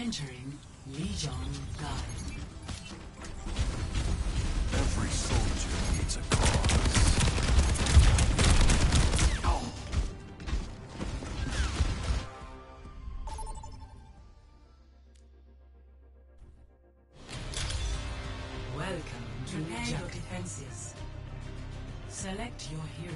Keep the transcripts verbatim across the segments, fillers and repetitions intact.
Entering Legion Guide. Every soldier needs a cause. Oh. Welcome to Prepare your defenses. Select your hero.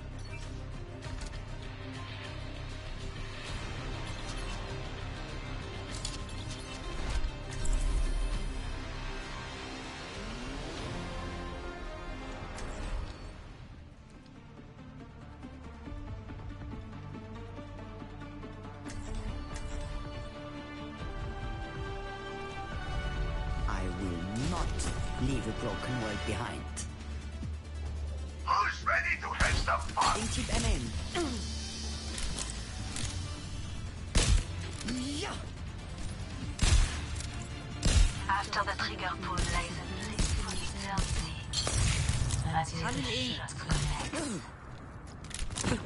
Leave a broken world behind. Who's ready to have some fun? Keep M M. After the trigger pull lies a blissful eternity. Until the shot connects.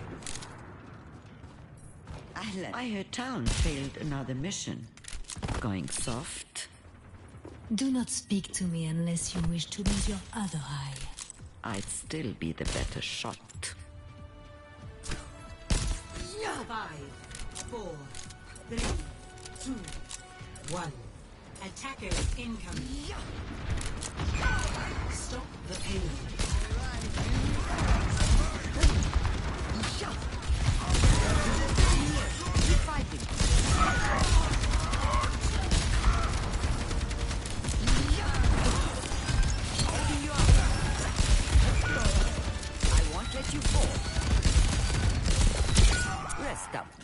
Ahlan, I heard town failed another mission. Going soft? Do not speak to me unless you wish to lose your other eye. I'd still be the better shot. Five, four, three, two, one. Attackers incoming. Stop the payload. Keep fighting. Let you fall. Rest up.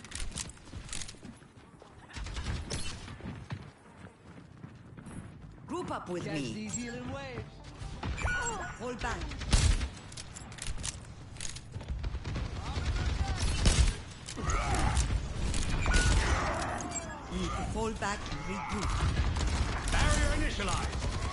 Group up with Catch me. These healing waves. Hold back. Need to fall back and regroup. Barrier initialized.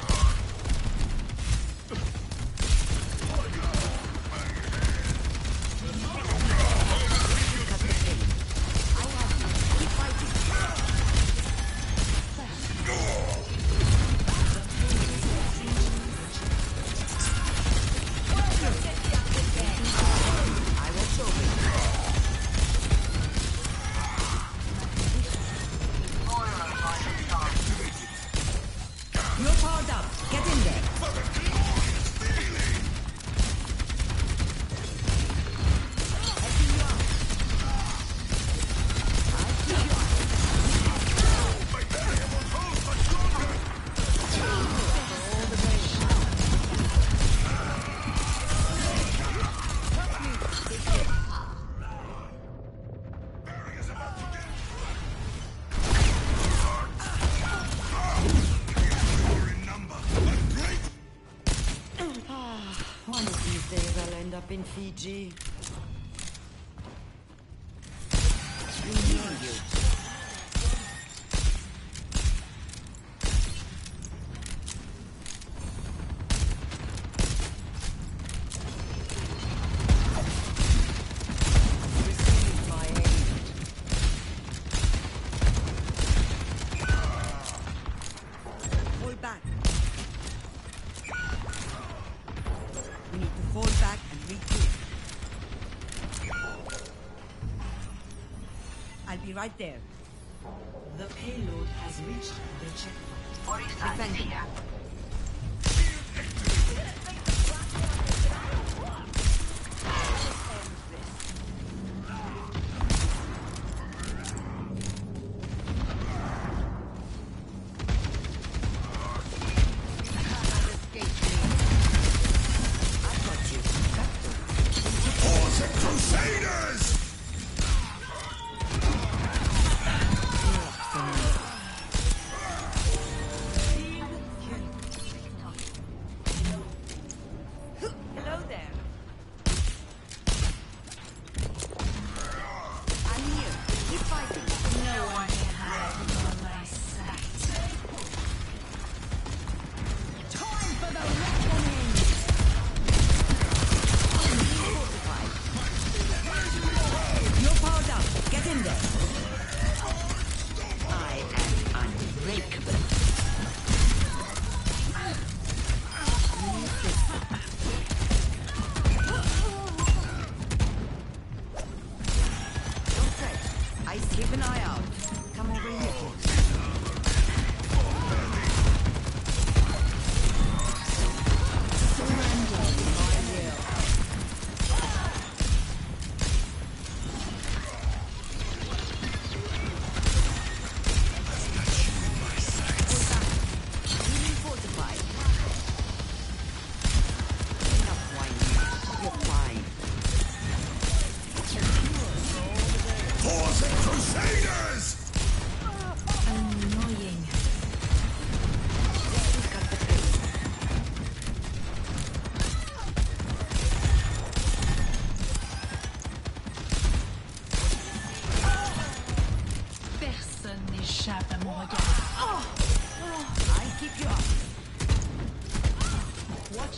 In Fiji. Hold back. We need to fall back and regroup. I'll be right there. The payload has reached the checkpoint. Defend here. Kill.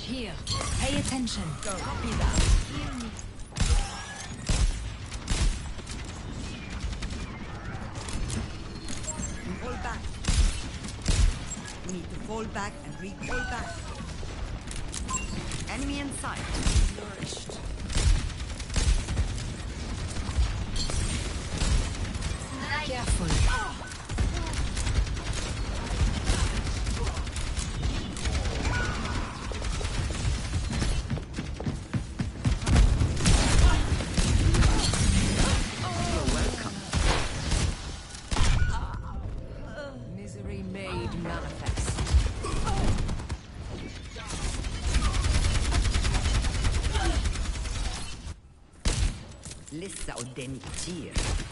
Here, pay attention. Go. Copy that. Fall back. We need to fall back and recoil back. Enemy in sight. Nourished. Careful. Misery made manifest. لسه قدامي كتير.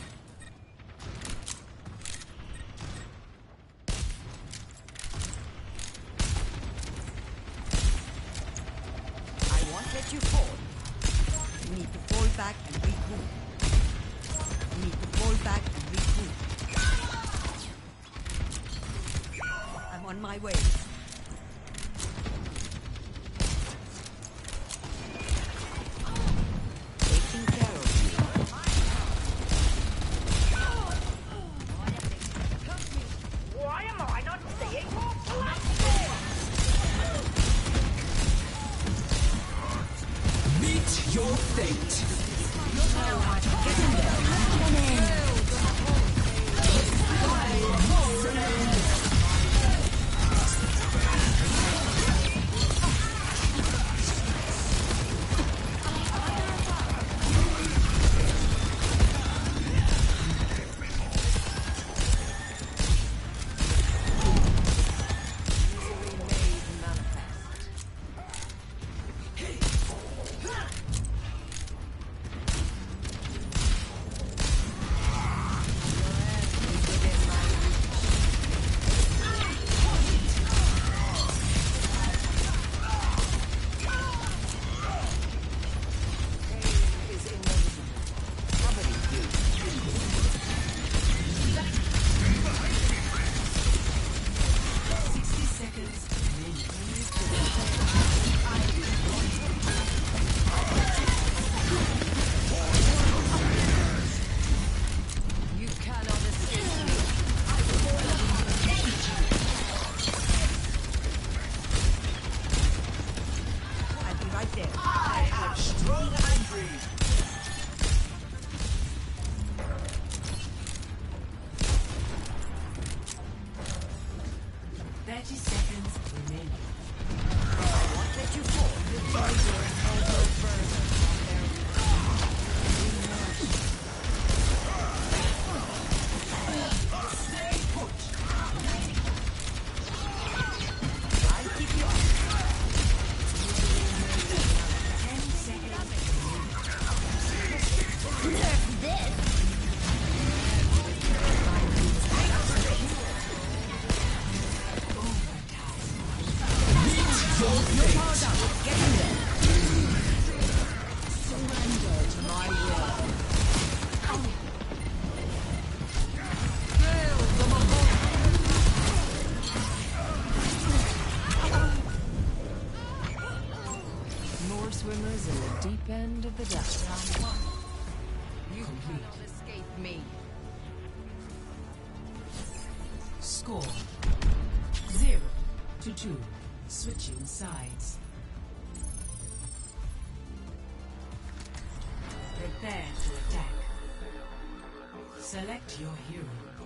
I won't let you fall. You need to fall back and regroup. You need to fall back and regroup. I'm on my way. Taking care of you. Why am I not seeing more blood? Meet your fate. Get in there. Come in. You cannot escape me. I'll be right there. I am strong and free. Thirty seconds remaining. I won't let you fall. I'll keep you up. Ten seconds. More swimmers in the deep end of the depths. You cannot escape me. Score zero to two. Switching sides. Prepare to attack. Select your hero.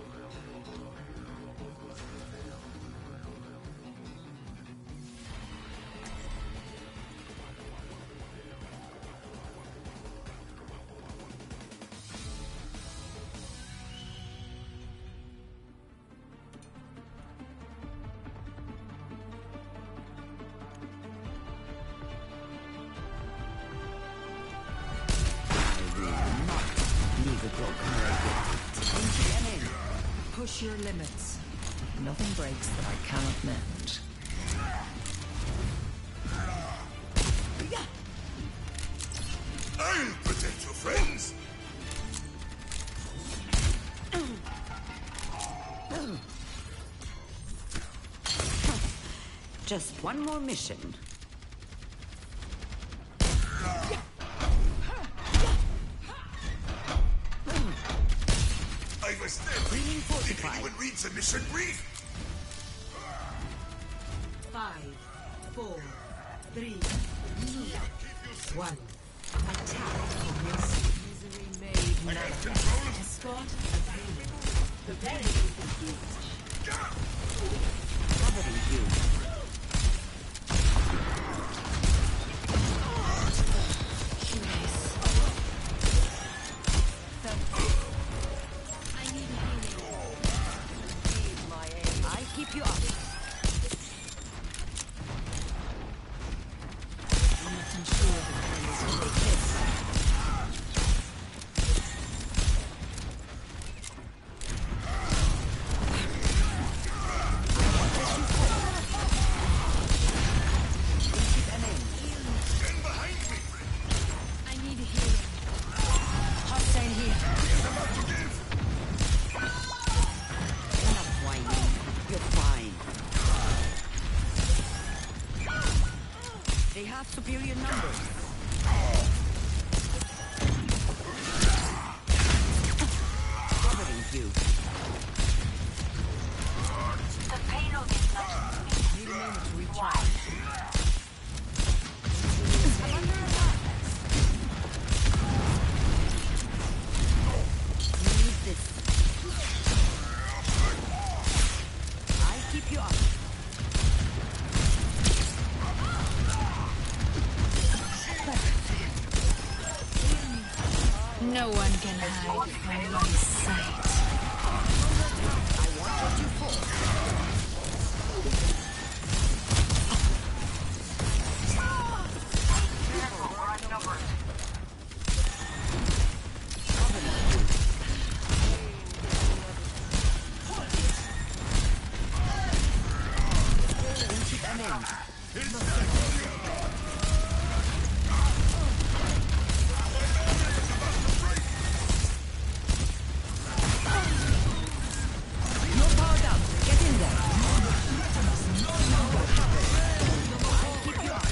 Leave a broken leg. Into them in. Push your limits. Nothing breaks that I cannot mend. I'll protect your friends. Just one more mission. I was there. Feeling Did fortified. anyone read the mission brief? Five, four, three, two, one. Attack commencing. Misery made I man. have control of Escort available. Preparing to engage. Covering you. I keep you up. I'm not sure the plan is to take this. stand behind me, friend. I need healing. Hostile here. I'm about to give. Enough whining. You're fine. They have superior numbers. Covering you. The payload is not Need a moment to recharge. Need this. I keep you up. No one can hide from my sight. I want what you for. careful. We're outnumbered. Keep an end. You're powered up. Get in there. I keep you up.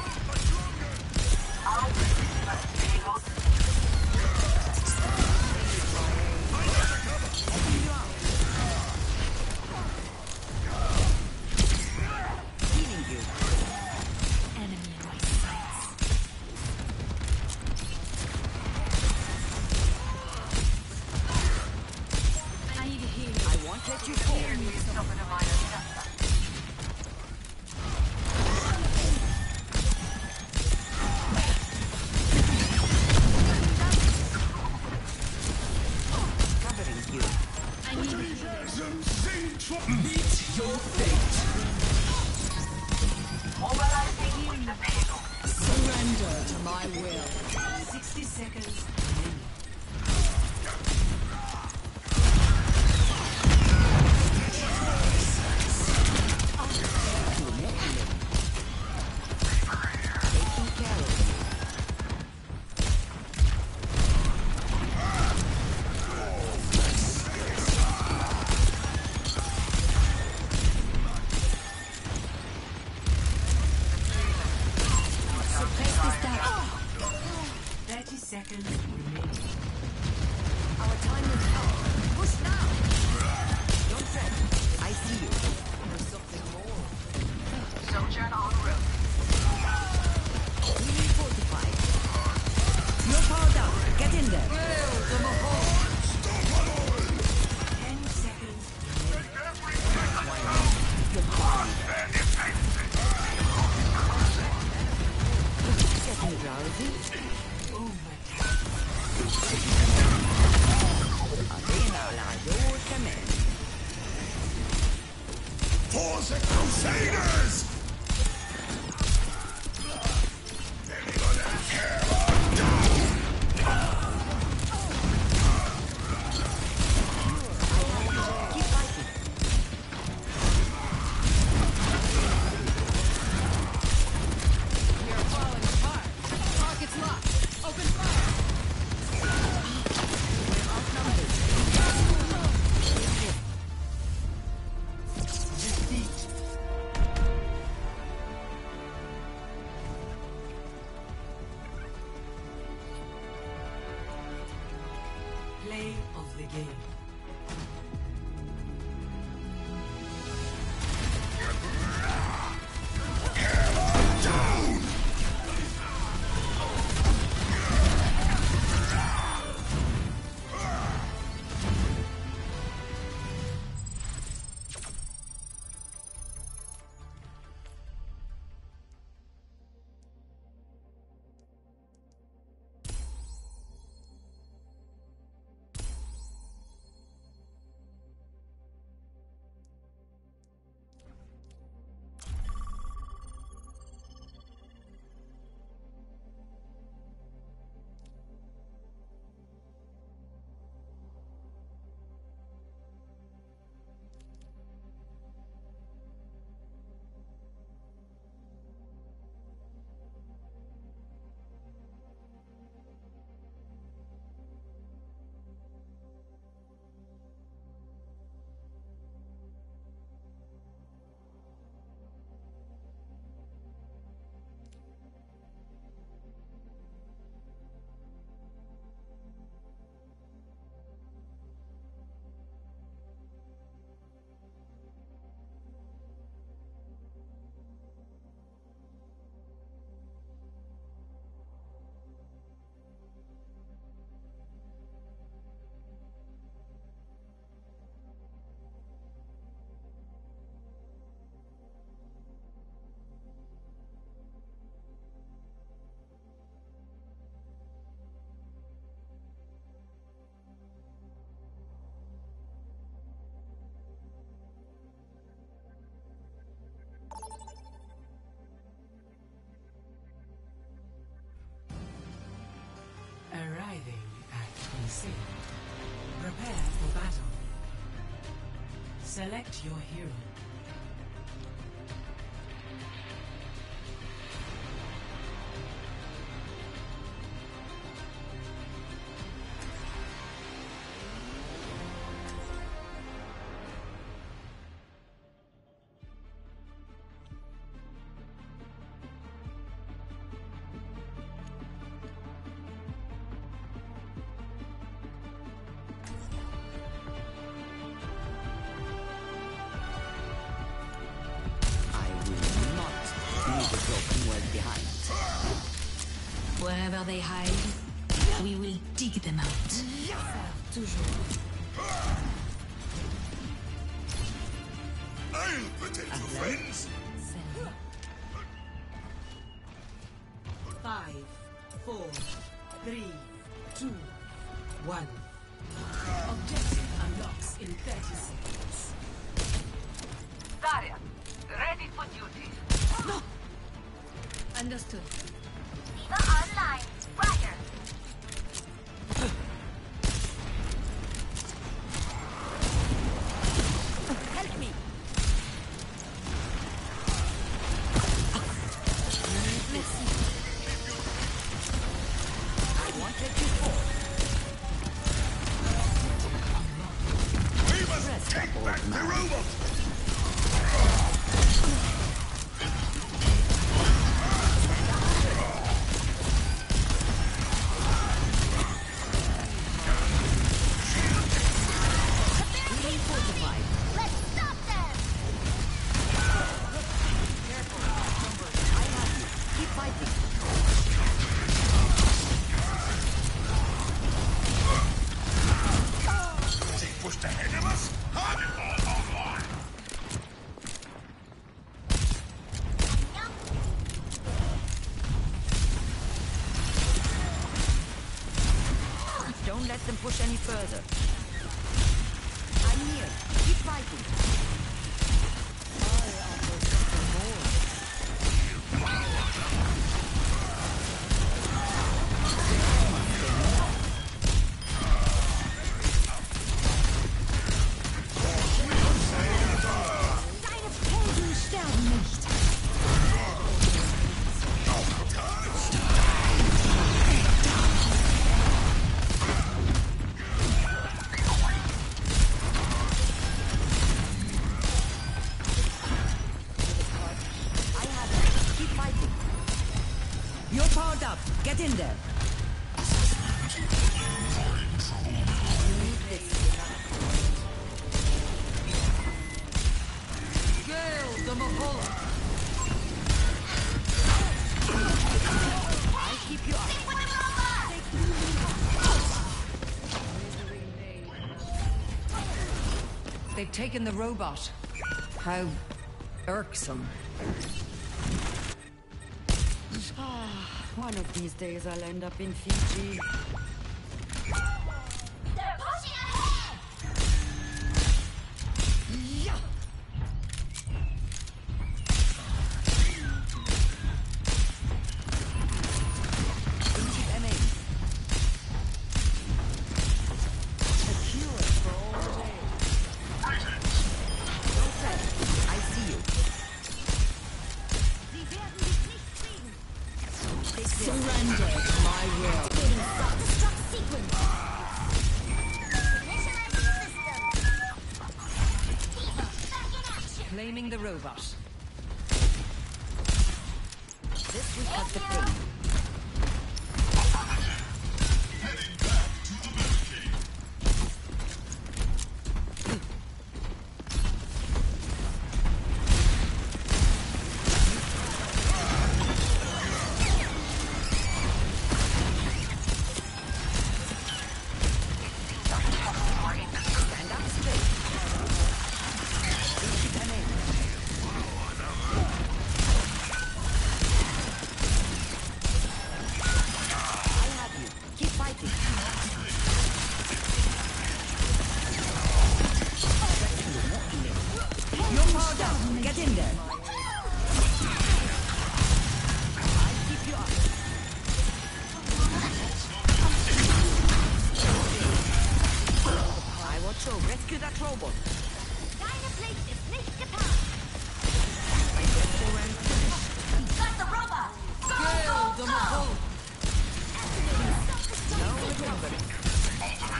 Keep you up. Healing you. Enemy in my sights. I need healing. I won't let you fall. Something of mine is done. Covering you. I need healing. Meet your fate. Mobilizing the payload. Surrender to my will. Sixty seconds remaining. Taking care of you. Suppress this down. Thirty seconds remaining. Our time is up. Push now. Don't fret. I see you. There's something more. Sojourn en route. Healing fortified. You're powered up. Get in there. Ten seconds You're fine. Getting drowsy. Arena la your command. game. Arriving at P C. Prepare for battle. Select your hero. Wherever they hide, we will dig them out. Toujours. I'll protect your friends. Five, four, three, two, one. Objective unlocks in thirty seconds. Zarya, ready for duty. No! Understood. Diva online. Fire. Help me! I won't let you fall. We must take back the robot. Pushed ahead of us? Don't let them push any further. I'm here. Keep fighting. You're powered up. Get in there. You need this. I'll keep you up. They've taken the robot. How irksome. Ah, one of these days I'll end up in Fiji. They're pushing ahead! Yeah. Keep aiming. Secure for all day. Don't fret. I see you. Sie werden dich nicht kriegen. Surrender to my will. Activating self-destruct sequence. Initializing system. Tifa, back in action. Claiming the robot. This will cut the pain. Stand up straight. Keep aiming. I have you. Keep fighting. You're powered up. Get in there. I'll keep you up. I will show. Rescue that robot. Deine Pflicht ist nicht getan. Got the robot. Go, go, go. Activating self-destruct sequence.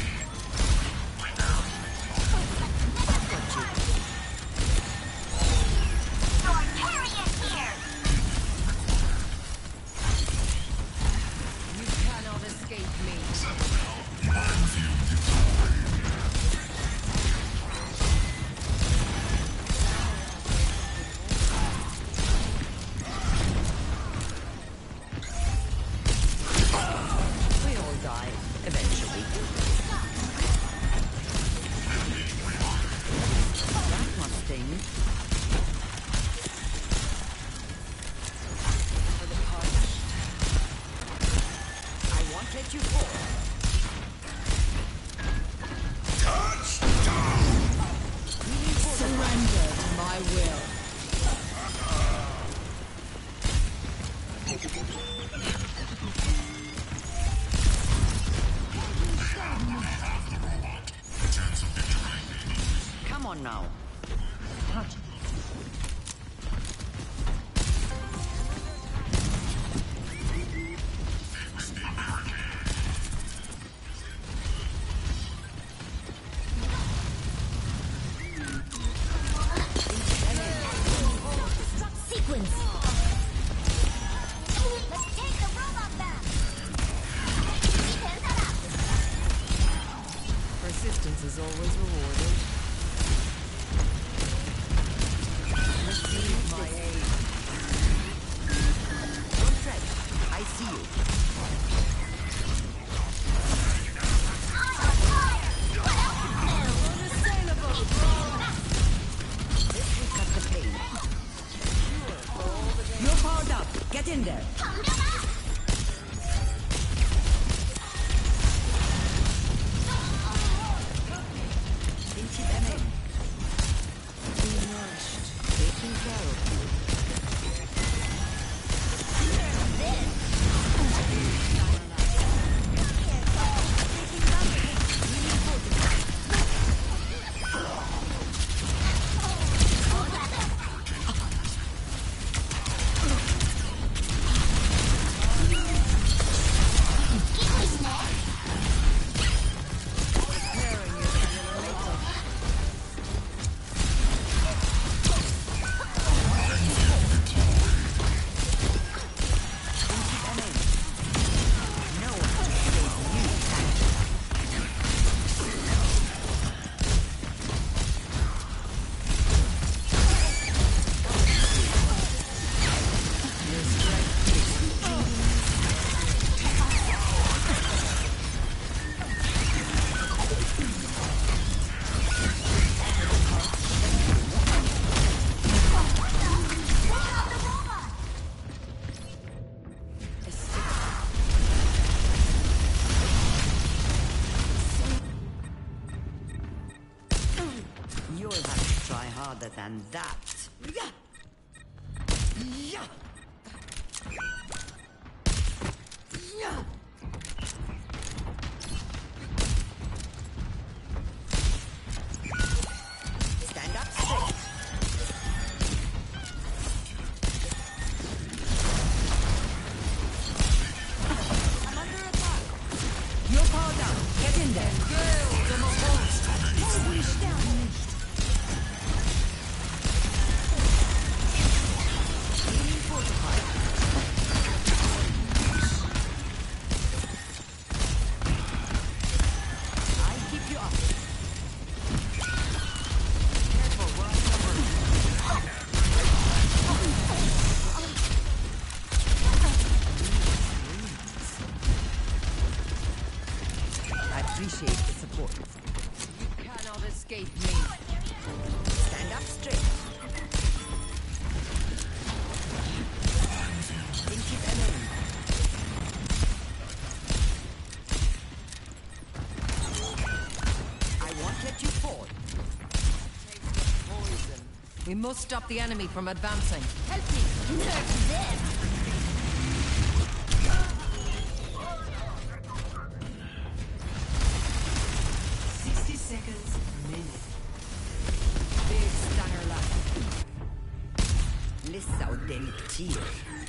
You're carrying here. You cannot escape me. We all die, eventually. That must sting. For the punished. I won't let you fall. Surrender to my will. Come on now. Self-destruct sequence. Let's take the robot back. Keep that up. Persistence is always rewarded. Receive my aid. Don't fret. I see you. I'm on fire. Unassailable. This will cut the pain. You're powered up. Get in there. Come to us. Into them in. Be nourished. Taking care of you. harder than that. Yeah. Yeah. Yeah. Stand up straight. I'm under attack. You're powered down. Get in there. Appreciate the support. You cannot escape me. Stand up straight. Think it alone. I won't let you fall. Poison. We must stop the enemy from advancing. Help me! Nerf them! sixty seconds remaining. Big stunner left. Lissa och deliktir.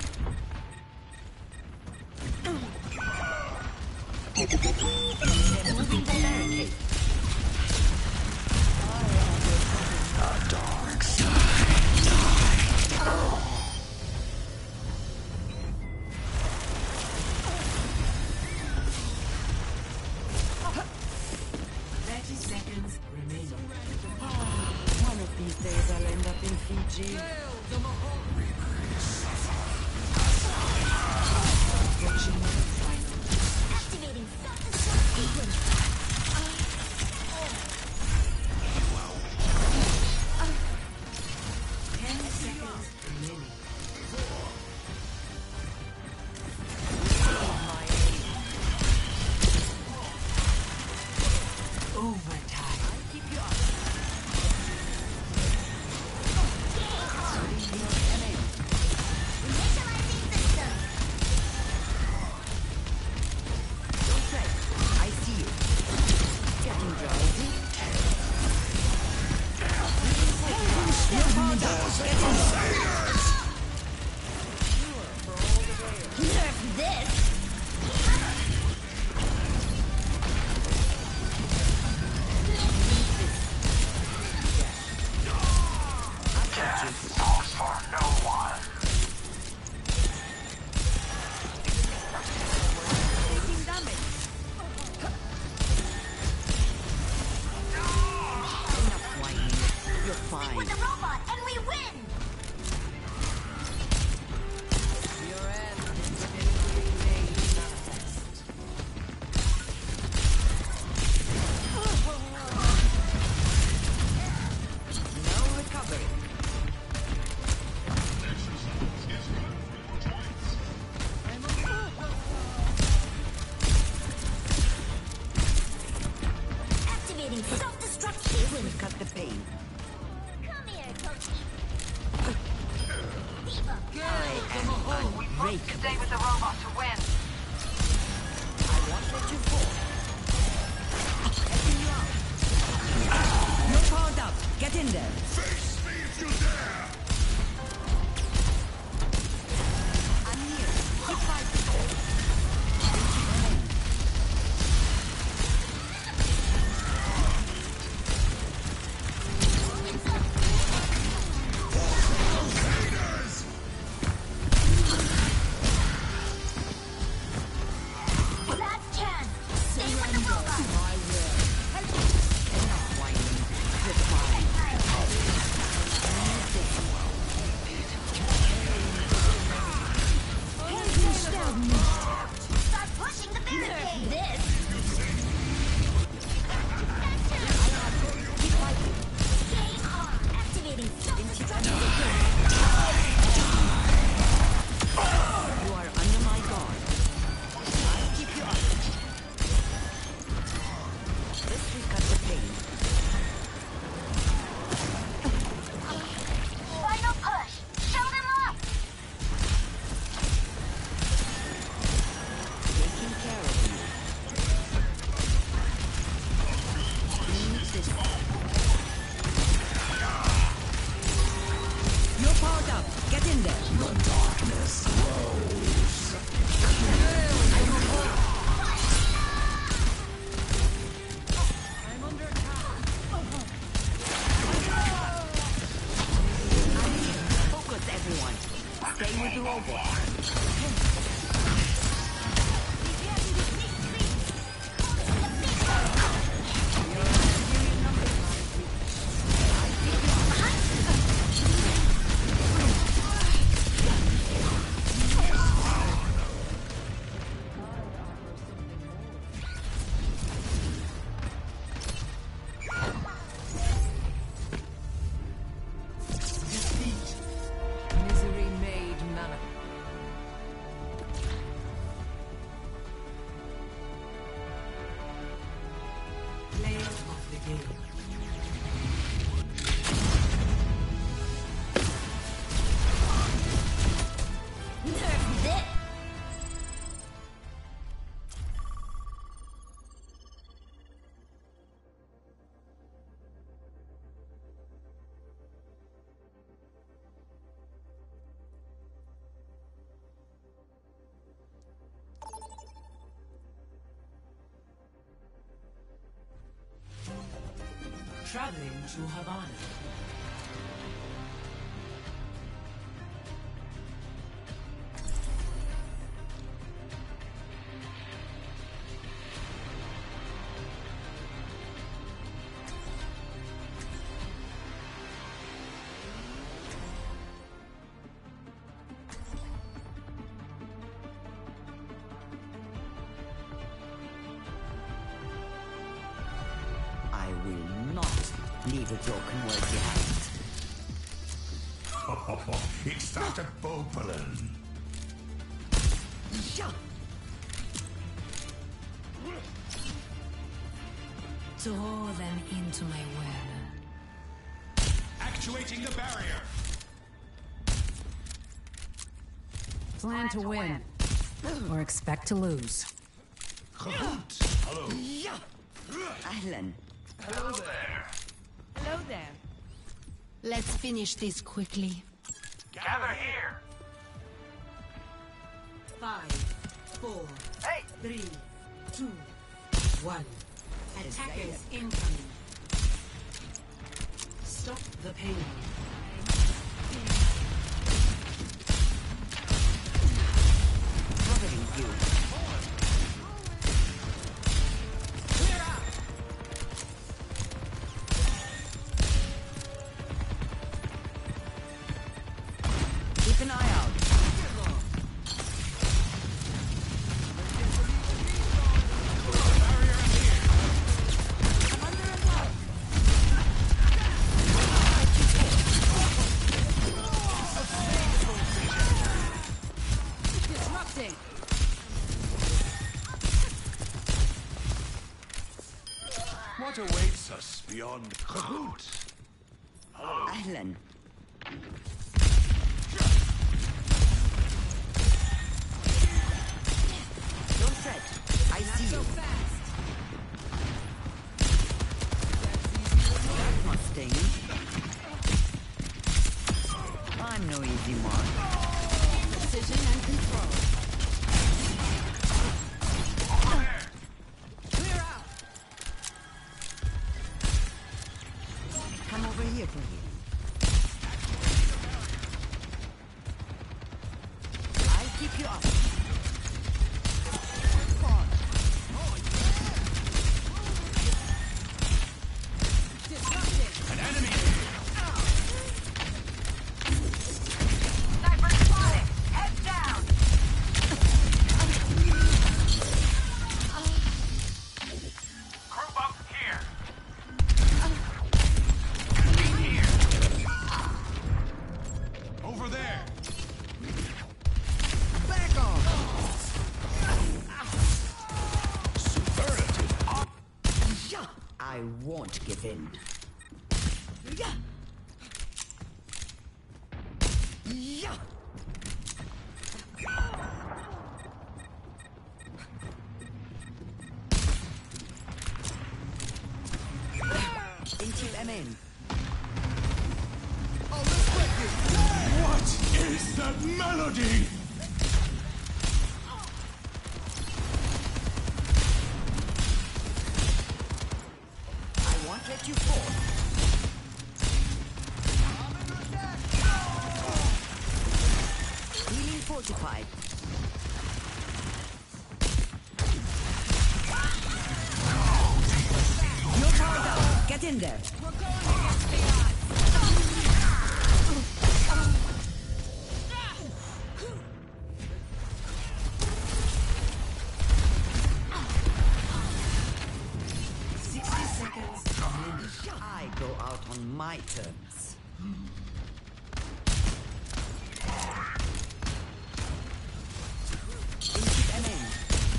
They're moving the barricade. thirty seconds remaining. One of these days I'll end up in Fiji. Activating self-destruct. ten seconds remaining. Overtime. I'll keep you up. Initializing system. Don't fret. I see you. Getting drowsy. You're powered up. Get in there. Nerf this! Taking damage. Enough whining. You're With fine. the robot and we win! Your end is physically made manifest. No recovery. Activating self-destruct It sequence. will cut the pain. Come here, Toki. Diva. I am We must unbreakable. stay with the robot to win. I won't let you fall. Helping you out. You're powered up. Get in there. Face me if you dare! I'm here. Keep fighting. Last chance. Stay with the robot. Enough whining. You're fine. Misery made mana. Player of the game. Traveling to Havana. I will not leave a broken world behind. Oh, it's that a Bopalin. Draw them into my well. Actuating the barrier. Plan to win. Or expect to lose. Hello. Ahlan. Hello there. Hello there. Let's finish this quickly. Gather here. Five, four, three, two, one. Attackers incoming. Stop the pain. Covering you. Keep an eye out. Disrupting. What awaits us beyond Khut? Ahlan. Don't fret. I see you. Mustang. I'm no easy mark. Precision and control. Clear out. Come over here for you. I'll keep you up. Disrupting. An enemy. Sniper spotted. Head down. Group up here. Here. Over there. Back off! Superlative. I won't give in. Into M N. What is that melody? I won't let you fall. Healing fortified. Get in there. Sixty seconds remaining. I go out on my terms. Keep an end.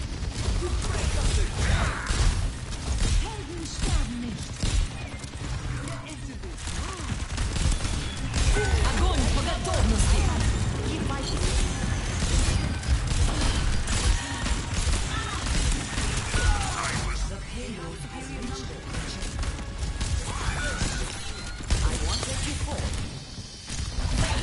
Keep fighting. I won't let you fall.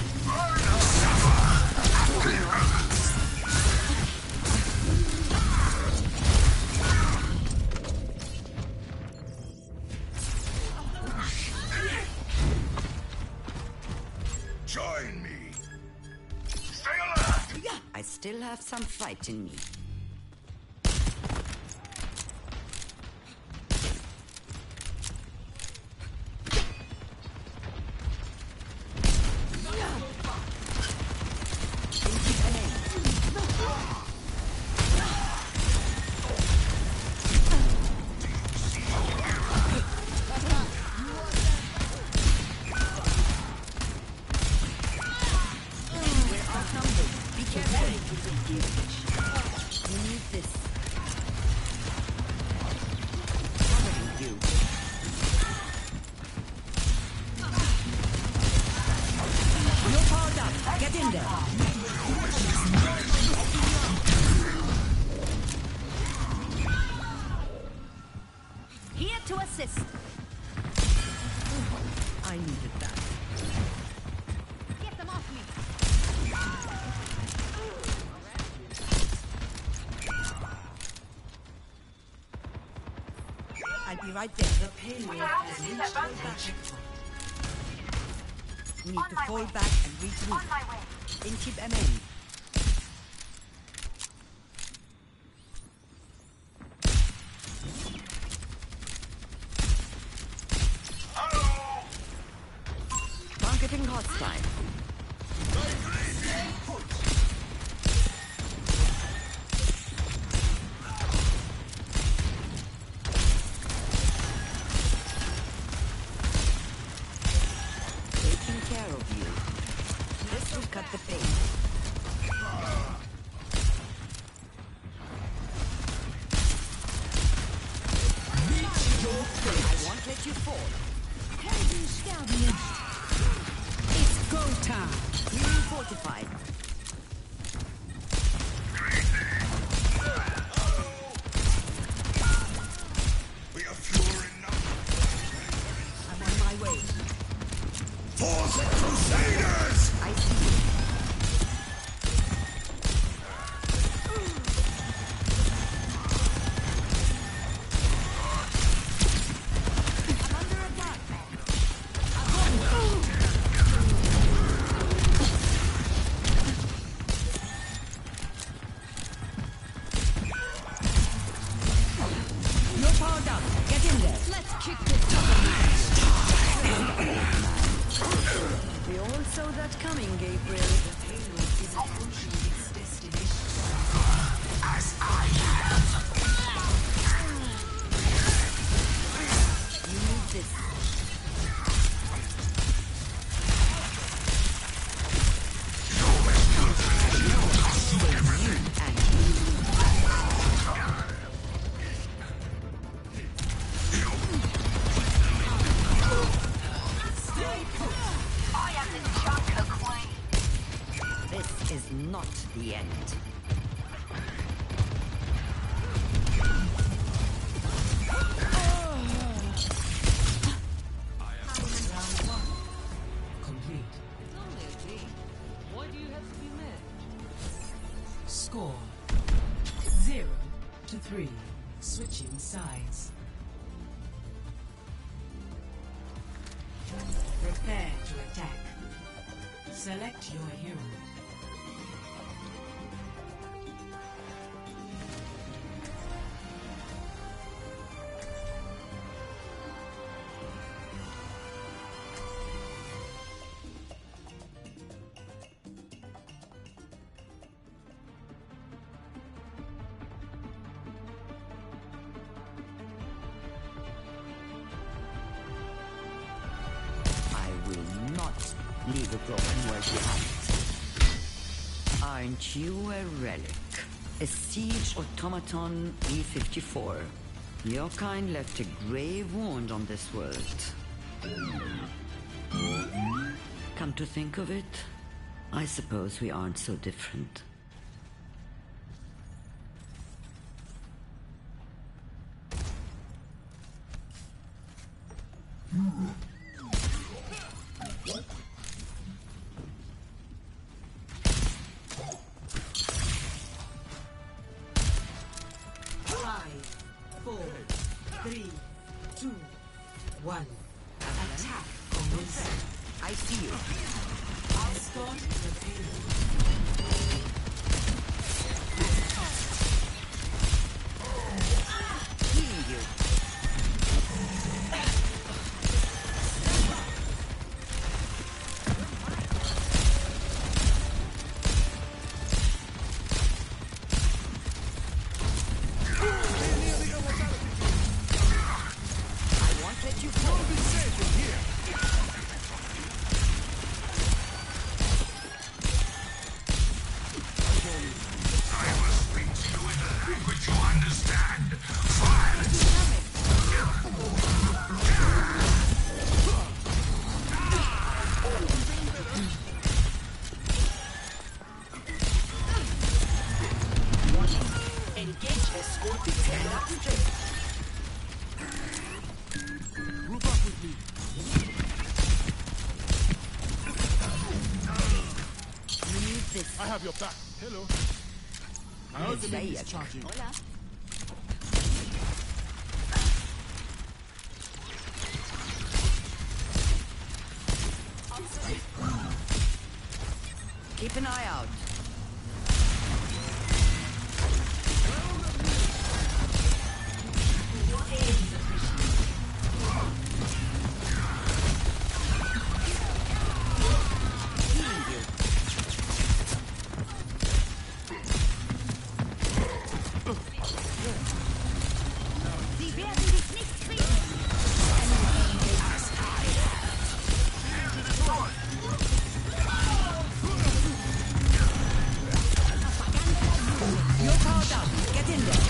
Join me. Stay alert! I still have some fight in me. Here to assist. I needed that. Get them off me. I'll be right there. The payload has reached the checkpoint. Need to fall back and regroup. On my way. In keep M N. Targeting hostile. Taking care of you. This will cut the pain. I won't let you fall. It's go time. Healing fortified. We are fewer in number. I'm on my way. For the Crusaders! I see you. I'm under attack. You're powered up. Get in there. Let's kick this up. We all saw that coming, Gabriel. Is approaching its destination. You need this. I am the Junker Queen. This is not the end. Complete. Why do you have to be mad? Score zero to three. Switching sides. Prepare to attack. Select your hero. Leave a broken world behind. Aren't you a relic? A siege automaton E fifty-four. Your kind left a grave wound on this world. Come to think of it, I suppose we aren't so different. Five, four, three, two, one. Attack commencing. I see you. Escort the payload. Healing you. I won't let you go. Be safe in here. I will speak to you in a language you understand. Violence. Engage escort detail up straight. Group up with me. You need this. I have your back. Hello. My Yes, ultimate is Zayek. charging. Hola. Keep an eye out. Healing you. Sie werden dich nicht kriegen. You're powered up. Get in there.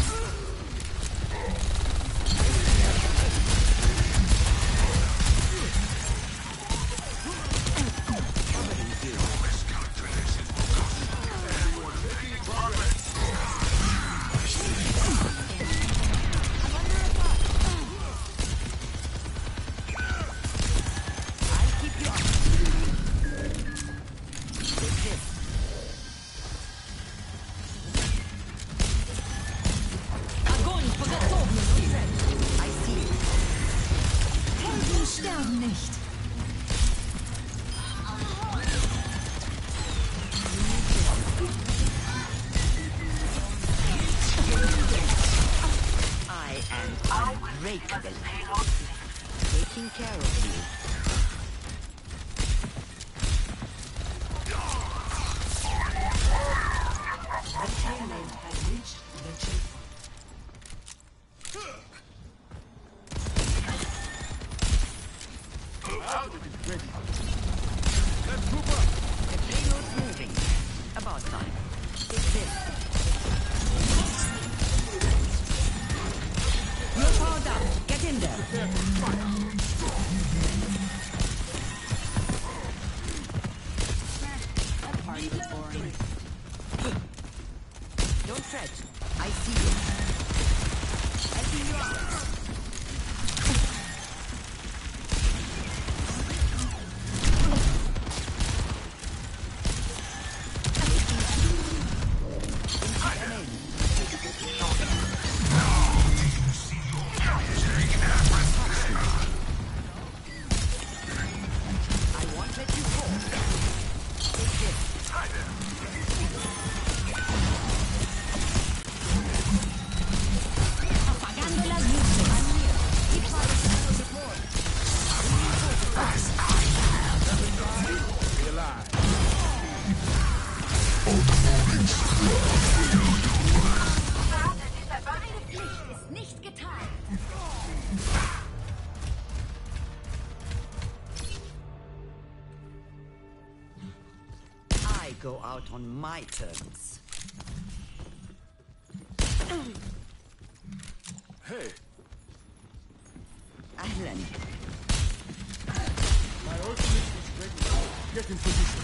I'll keep you up. Take this. Огонь по готовности! I see you. Helden sterben nicht. I am unbreakable. Taking care of you. The payload has reached the checkpoint. Ready. Let's group up. The payload's moving. About time. Take this. You're powered up. Get in there. Party was boring. Don't fret. I see you. Helping you out. I won't let you go. Take this. Apagando las luces. on my terms. Hey, Ahlan. my ultimate is ready. Get in position.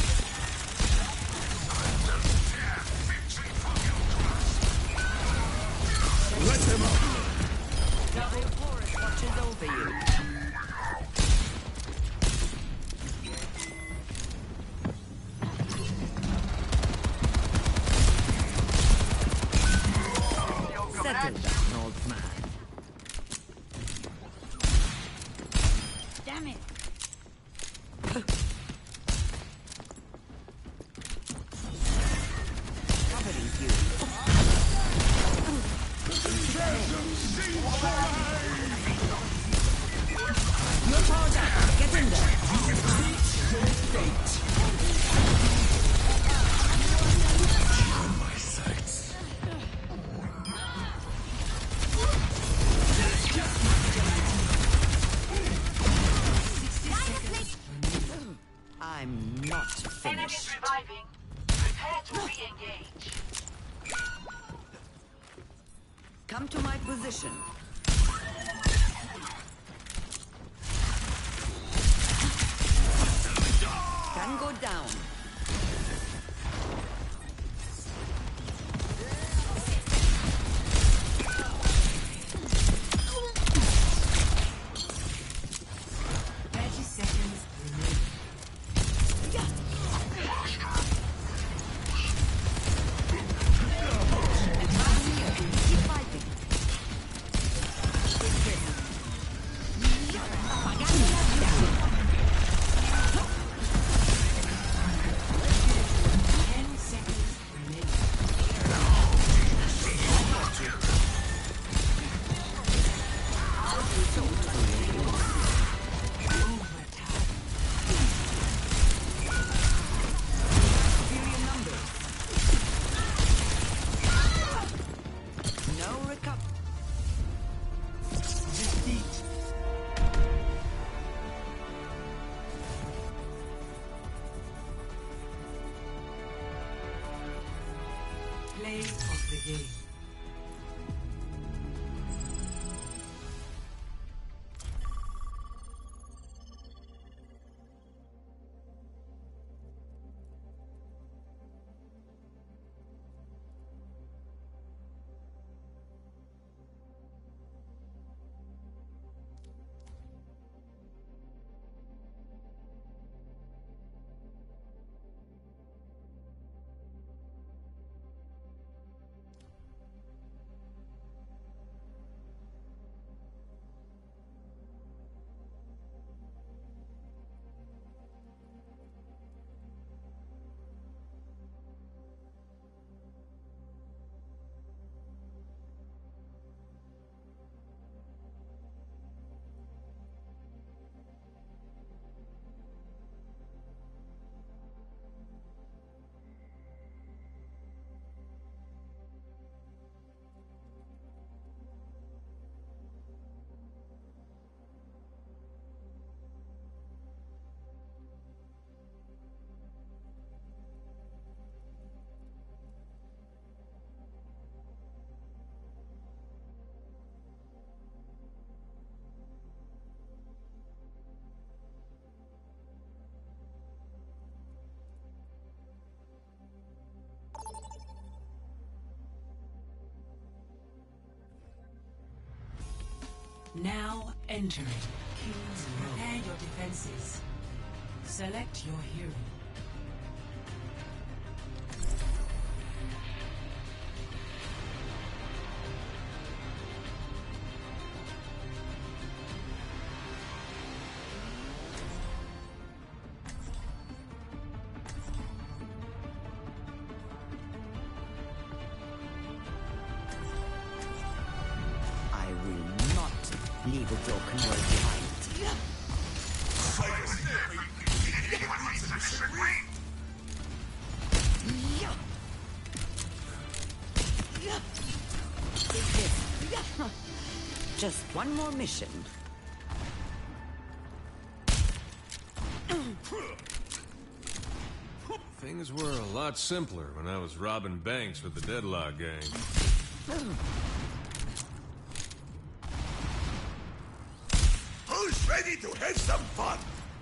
Let them out. Double forest watches over you. Settle down, old man. Damn it. Covering you. No power down. Get in there. I'm not Enemies finished. reviving. Prepare to re-engage. Come to my position. Can go down. thirty seconds remaining. Keep fighting. ten seconds remaining. Superior numbers. No recovery. Defeat. Play of the game. Now entering King's Row. Prepare your defenses. Select your hero. I will not leave a broken world behind. Just one more mission. Things were a lot simpler when I was robbing banks with the Deadlock gang. Who's ready to have some fun?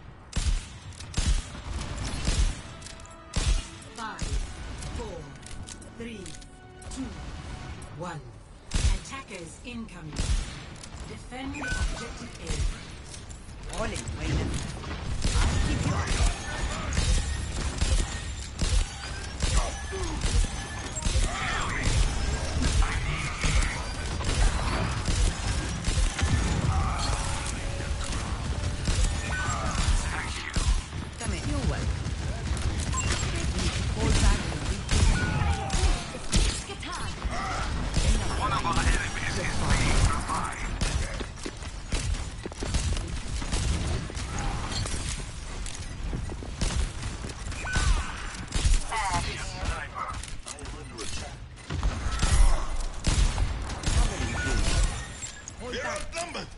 Five, four, three, two, one. Attackers incoming. Defend objective A. Rolling, Wayne. I'll keep you up. Come in. You're welcome. Hold back and One of our enemies is being revived. We're outnumbered.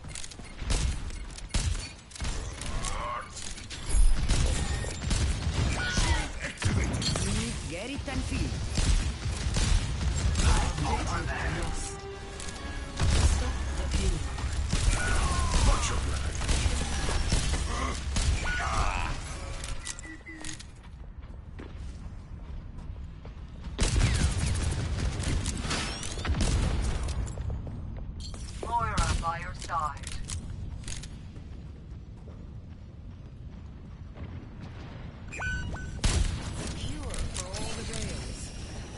get it and feel. Over there. Stop the pain. Watch your blood. Moira by your side. Cure for all the rails.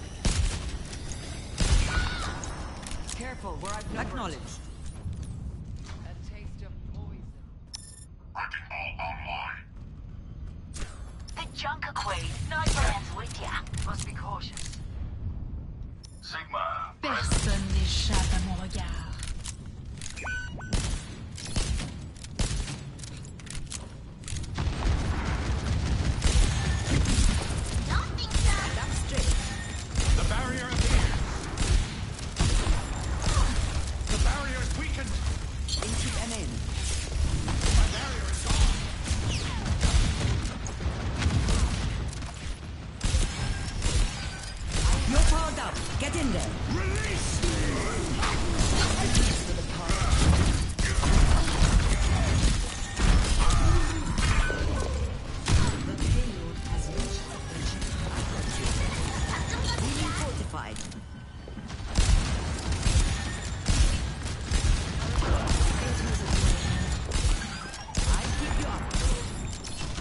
Careful, where I've acknowledged. A taste of poison. Wrecking ball online. The Junker Quaid, Nightbrand's with ya. Must be cautious. Sigma. Personne n'échappe à mon regard. That's straight. The barrier appears. The barrier is weakened. Into an end. My barrier is gone. You're powered up. Get in there. Release me! To the power. The payload has reached the Healing fortified. I'll keep you up.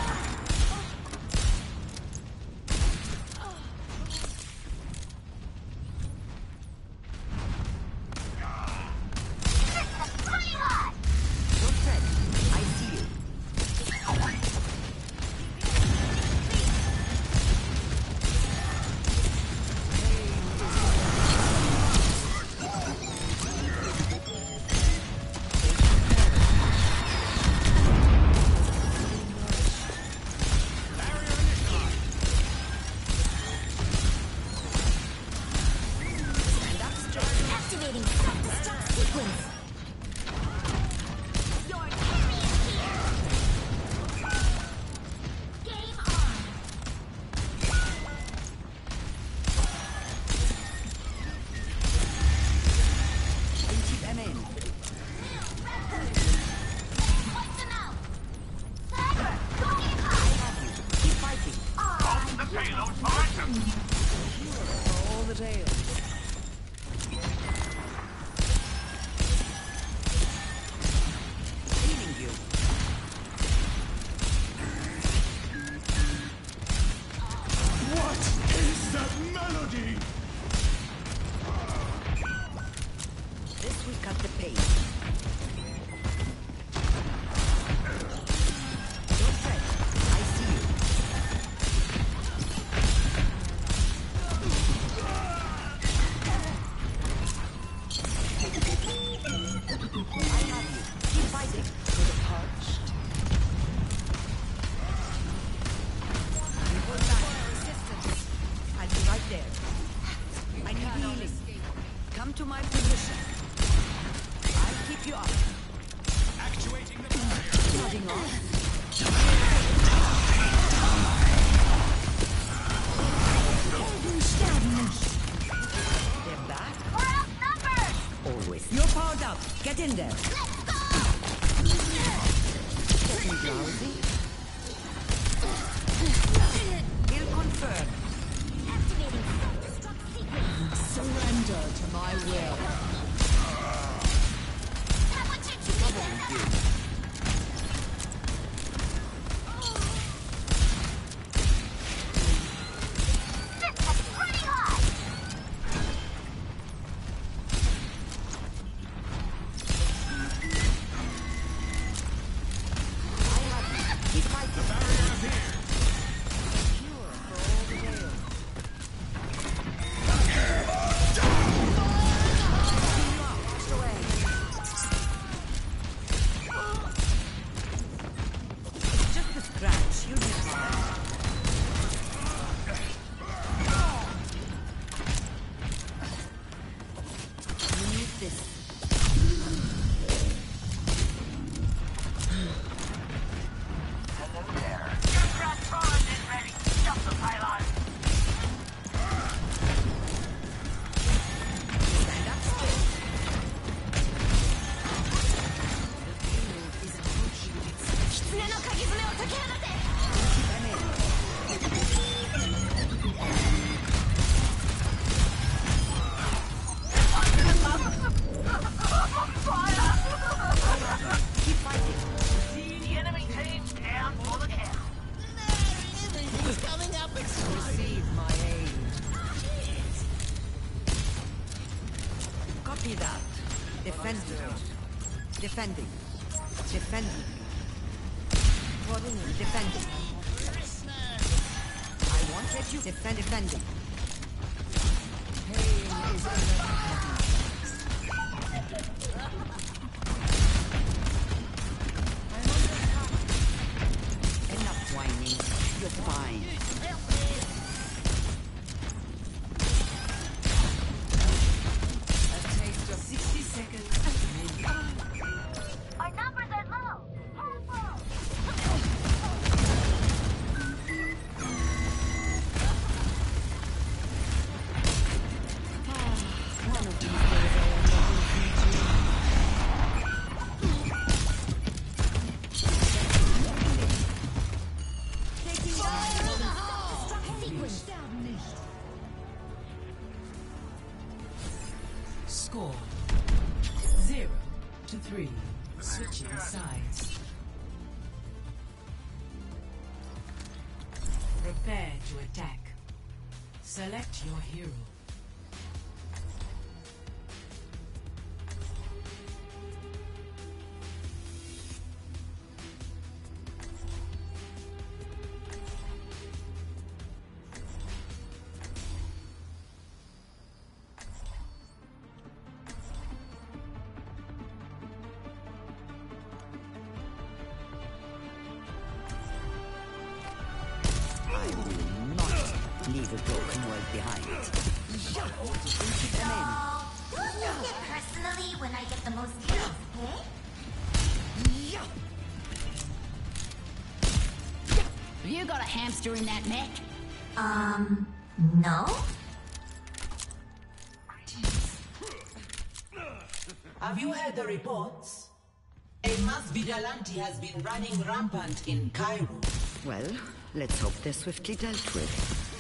Don't fret. I see you. Activating self-destruct sequence. Game on. Into an end. Keep fighting. The payload's behind him. For all the tales. Healing you. What is that melody? This will cut the pace. Don't fret. I see you. I have you. Keep fighting. For the parched. Hold back. Resistance. I'll be right there. I need healing. Come to my position. I'll keep you up. Actuating the barrier. Nodding off. up! Get in there! Getting drowsy? Kill confirmed. Activating self-destruct sequence. Surrender to my will. Defending. Defending. Defending. I won't let you defend. Defending. Pain is enough whining. You're fine. A taste of sixty seconds. Our numbers are low. Careful. One of these days I will never beat you. Taking Sequence. Score zero to three. Switching sides. Prepare to attack. Select your hero. leave a broken world behind. Who'll take it personally when I get the most kills, okay? You got a hamster in that mech? Um, no? Have you heard the reports? A mass vigilante has been running rampant in Cairo. Well, let's hope they're swiftly dealt with.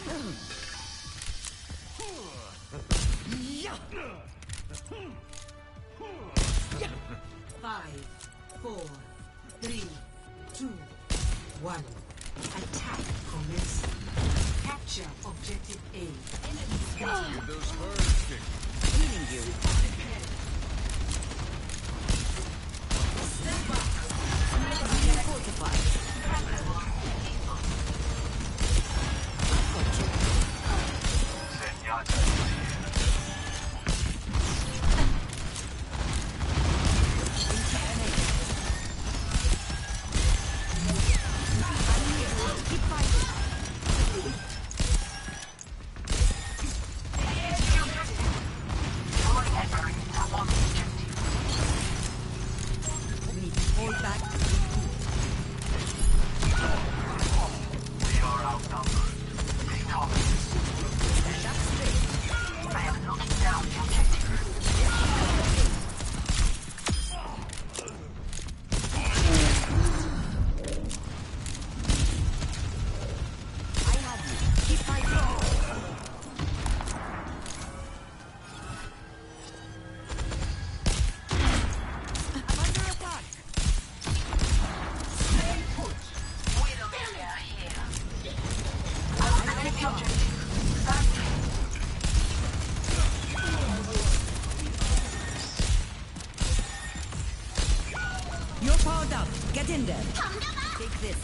Five, four, three, two, one. Attack commencing. Capture objective A. Enemy spotted. Those birds kick. Healing you. Step back. Fortified. Your Get in there. Take this.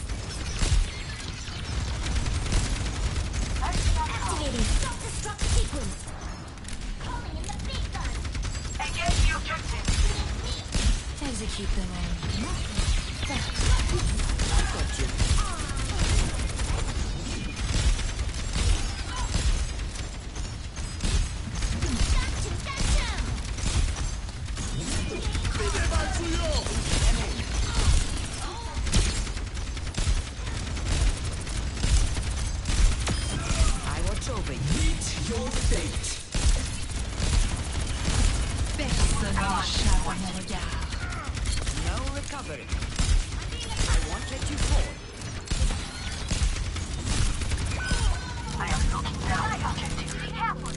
Activating self-destruct sequence. Calling in the big gun. Engage the objective. Execute them all. I got you. I watch over you. Meet your fate. Personne n'échappe à mon regard. No recovery. I won't let you fall. I am looking down the objective. Be careful.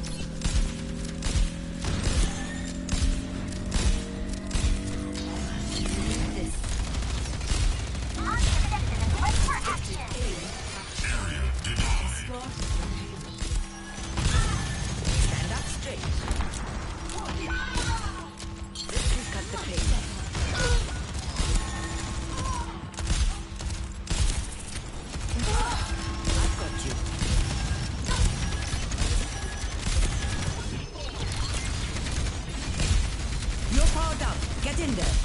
This. On the objective and wait for action. Stand up straight. This will cut the pain. I've got you. You're powered up. Get in there.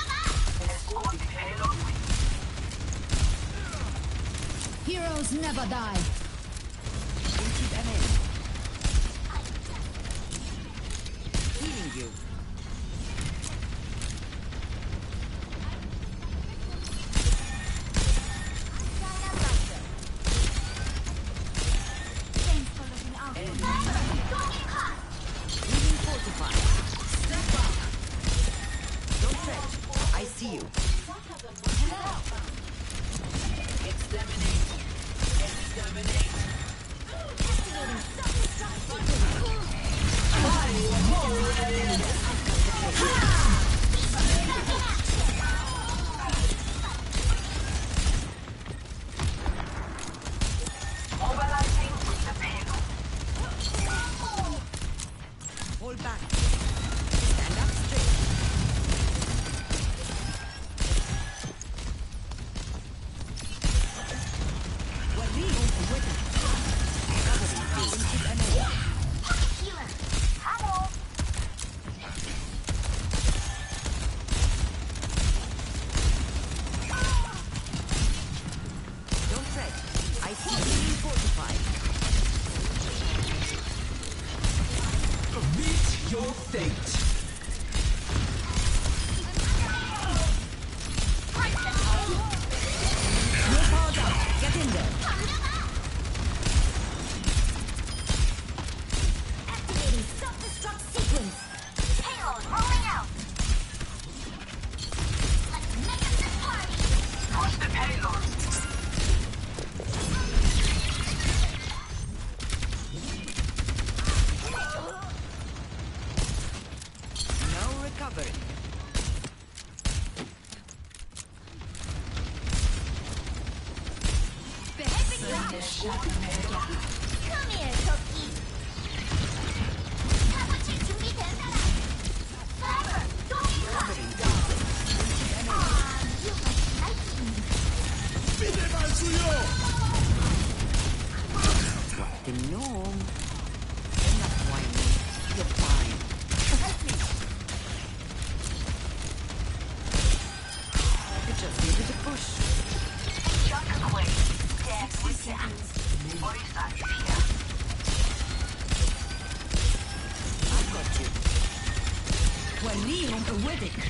Heroes never die. Keep them in. Healing you. Thanks for looking out. Don't get caught. Healing fortified. Step up. Don't fret. I see you. Exterminate. Exterminate. Activating self-destruct sequence. Mobilizing the payload. Hold back. Stand up straight. Well, we move with it. Cover these and keep them in. Healer. Hello. Don't fret. I see you fortified. Meet your fate. You're powered up. Get in there. Activating self-destruct sequence. Payload rolling out. Let's make it this party. Push the payload. No recovery. Come here, Toki. 사고칠 준비된 사람. Cyber, don't get caught. Ah, you must like me. Minimal suyo. The gnome. Enough whining. You're fine. Help me. You just needed a push. Chunk away. Dead with that. Orisa is here. I've got you. وليهم قوتك.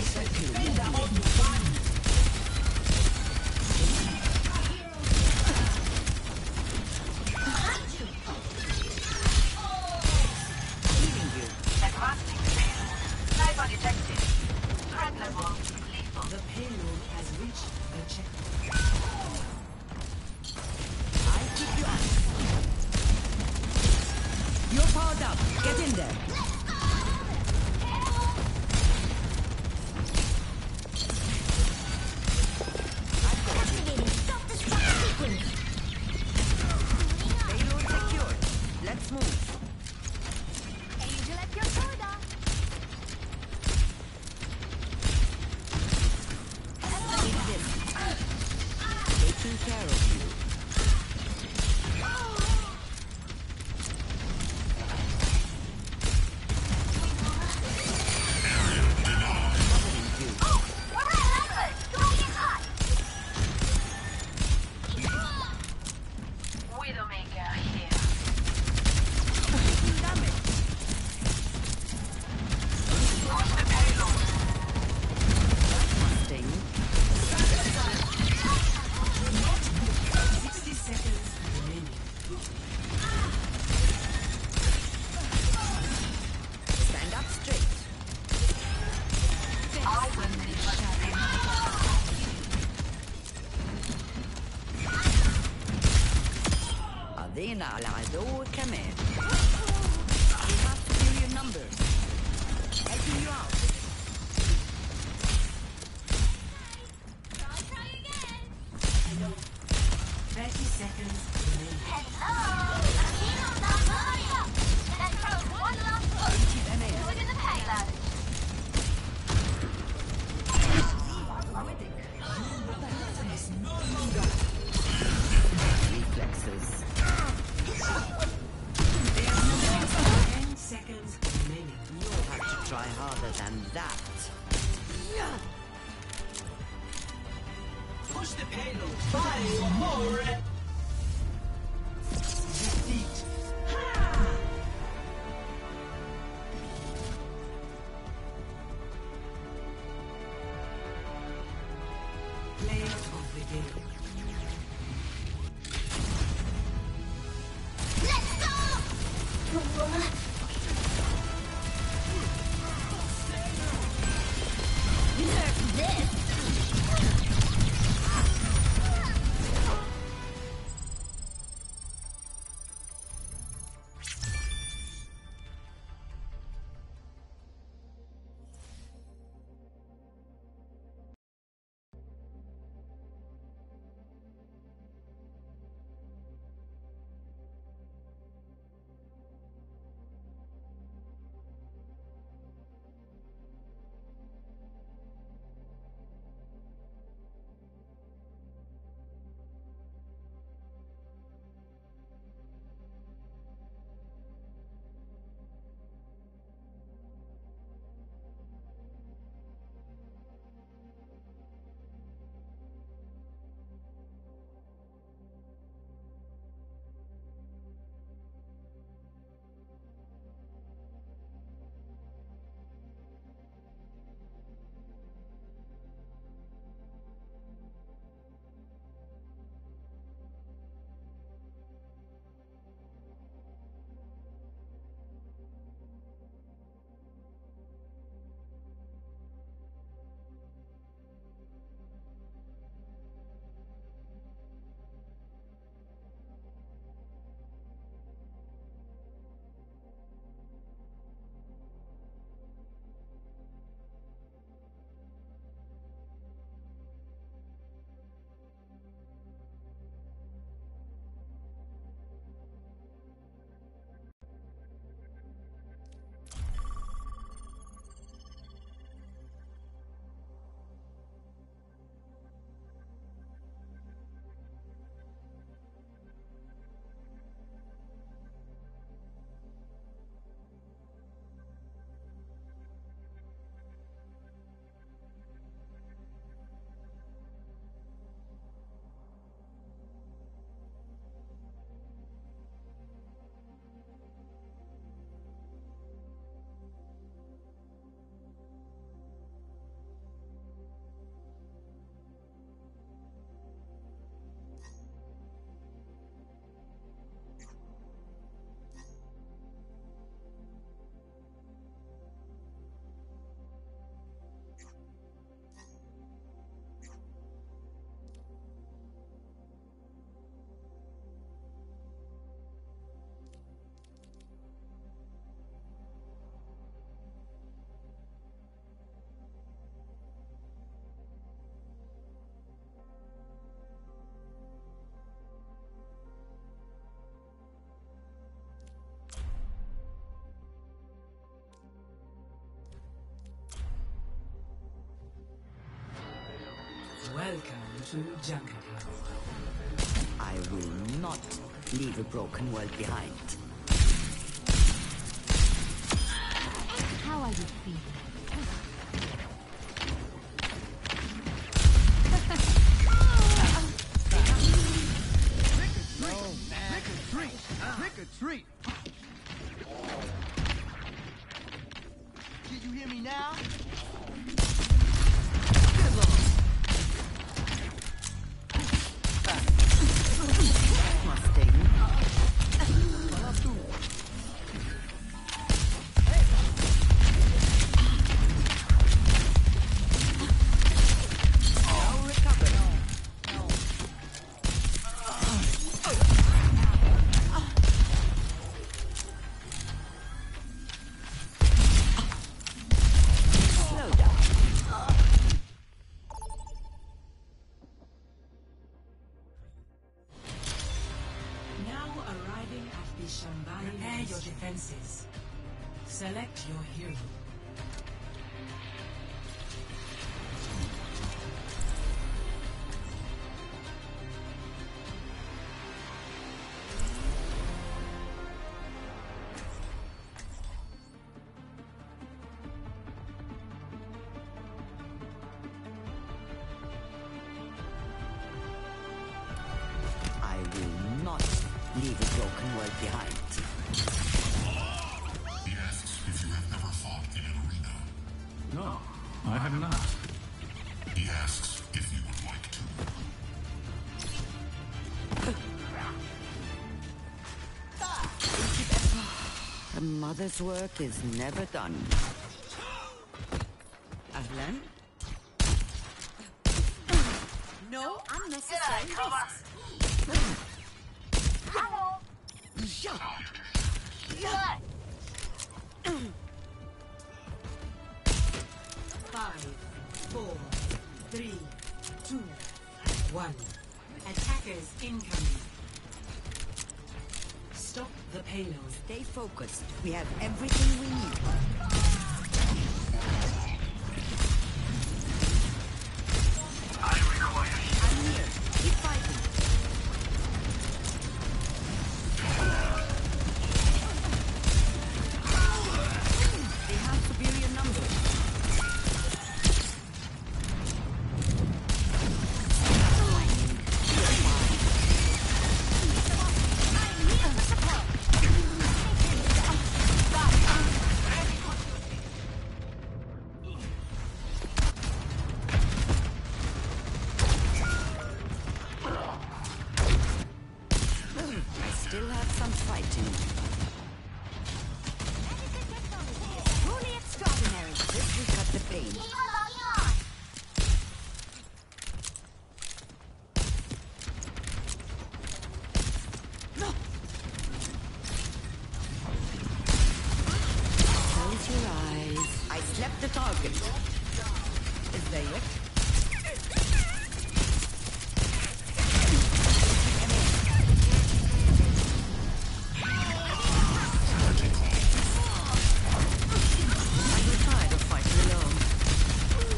Healing you. Advancing the payload. Sniper detected. Threat level lethal. The payload has reached the checkpoint. I keep you up. You're powered up. Get in there. Activating self-destruct sequence. Payload secured. Let's move. Angel at your shoulder. على عدو كمان. We have superior numbers. Helping you out. Try, try again. thirty seconds remaining. Hello. Heroes are hurry up. Let's throw one last push. Look at the payload. Reflexes. ten seconds remaining. You'll have to try harder than that. Push the payload. Five more. Defeat. Play of the game. Let's go. Nerf this. Welcome to Jungle. I will not leave a broken world behind. How are you feeling? Trick or treat! Can you hear me now? Select your hero. I will not leave a broken world behind. He asks if you have ever fought in an arena. No, I have not. He asks if you would like to. A mother's work is never done. Ahlan? No unnecessary risks. Hello. Five, four, three, two, one. Attackers incoming. Stop the payload. Stay focused. We have everything we need. I require I'm here. Keep fighting. They have superior numbers. I still have some fighting. Truly extraordinary. This will cut the pain. Keep logging on. Close your eyes. I slept the target. Is there yet? I get tired of fighting alone.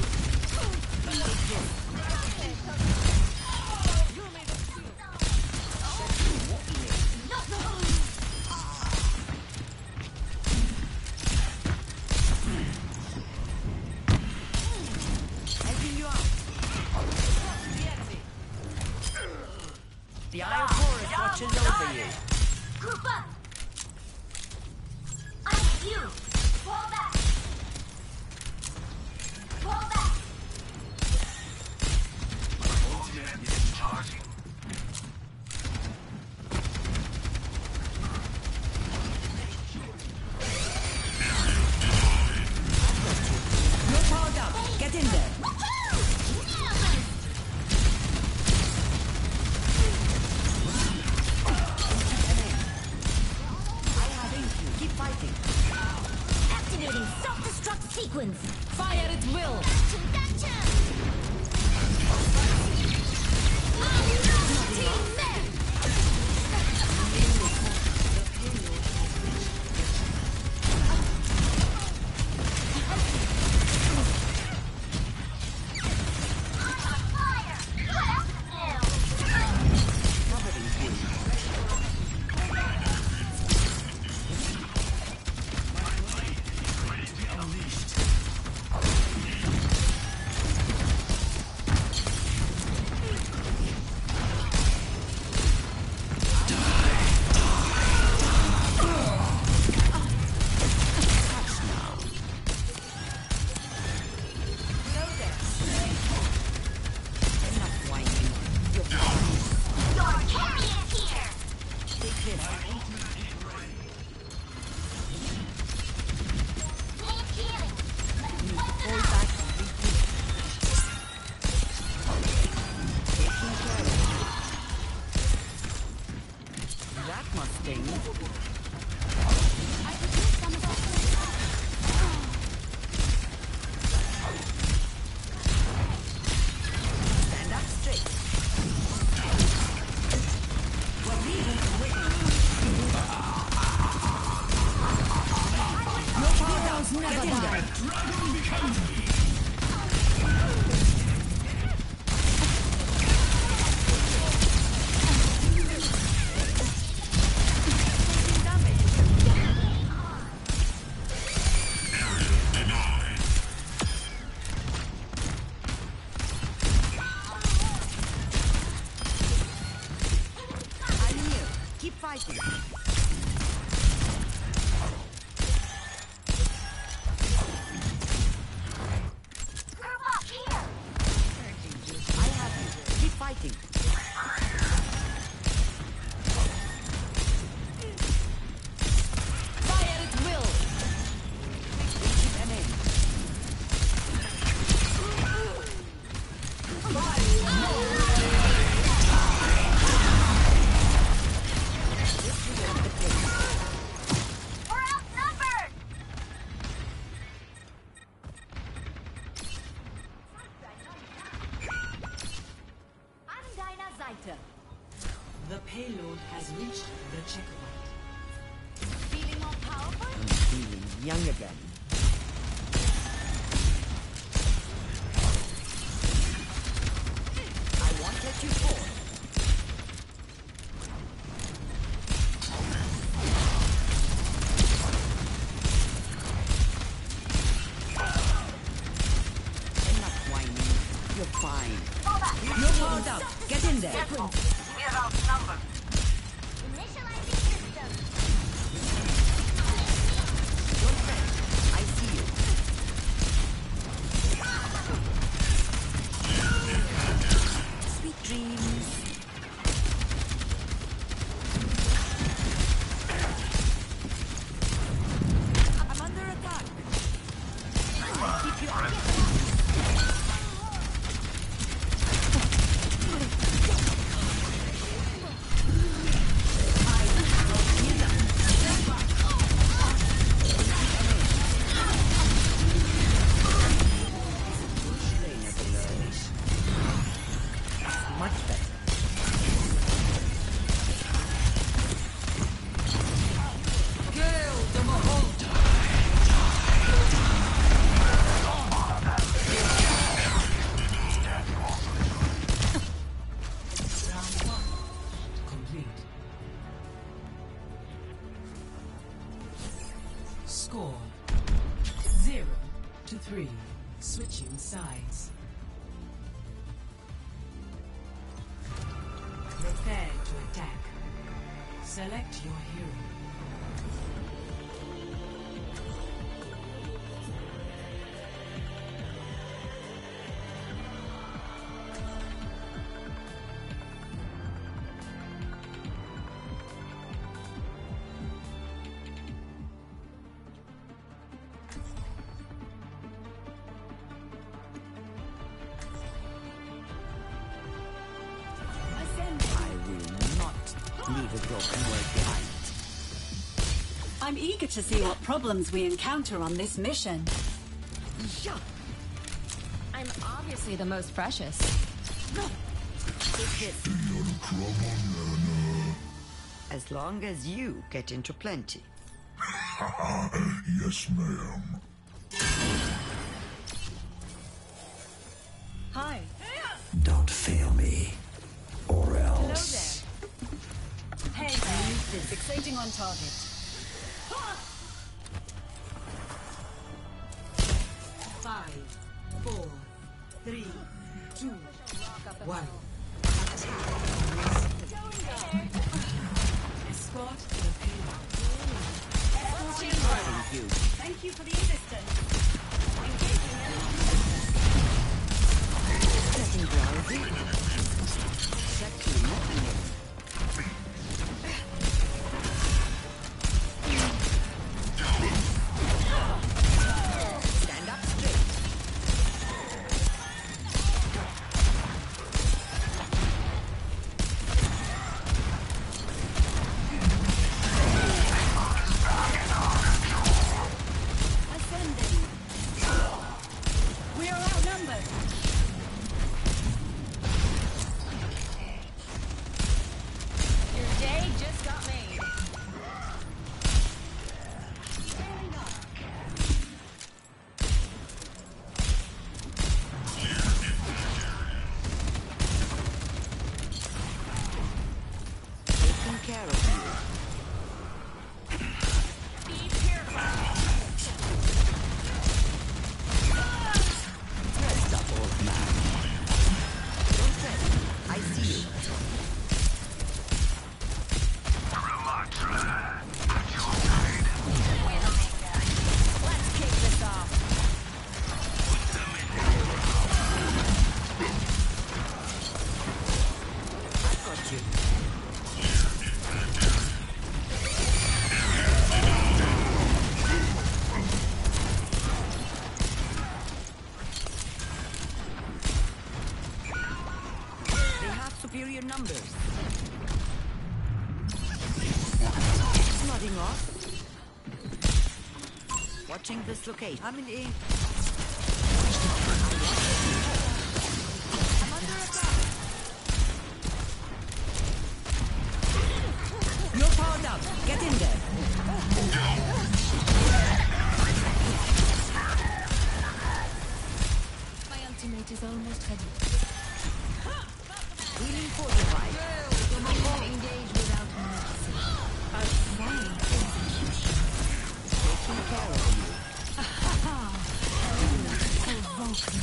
Helping you out. The Eye of Horus watches over you. Group up. I need you. Fall back. Fall back. Ultimate is charging. You're powered up. Get in there. I have you. Keep fighting. Activating self-destruct sequence. Fire at will! Gotcha. Team men. On fire. Good Heroes never die. The payload has reached the checkpoint. Feeling more powerful? I'm feeling young again. I won't let you fall. Enough whining. You're fine. You're powered up. Get in there. We're outnumbered. Initializing system. Your friend. I see you. Sweet dreams. I'm under attack. Keep you up. Much better. Round one complete. Score zero to three. Switching sides. Prepare to attack. Select your hero. I will not leave a broken world behind. I'm eager to see what problems we encounter on this mission. Yeah. I'm obviously the most precious. Take this. As long as you get into plenty. Yes, ma'am. Hi. Don't fail me, or Hello else. there. Hey there. Fixating on target. Five, four, three, two, one. Escort the payload. Thank you. Thank you for the assistance. Getting drowsy. It's actually not it. Stand up straight. I numbers. Nodding off. Watching this location. I'm in A. I'm under attack. You're powered up. Get in there. My ultimate is almost ready. Healing fortified. Engage without mercy. A fine execution. Taking care of you. Provoke me.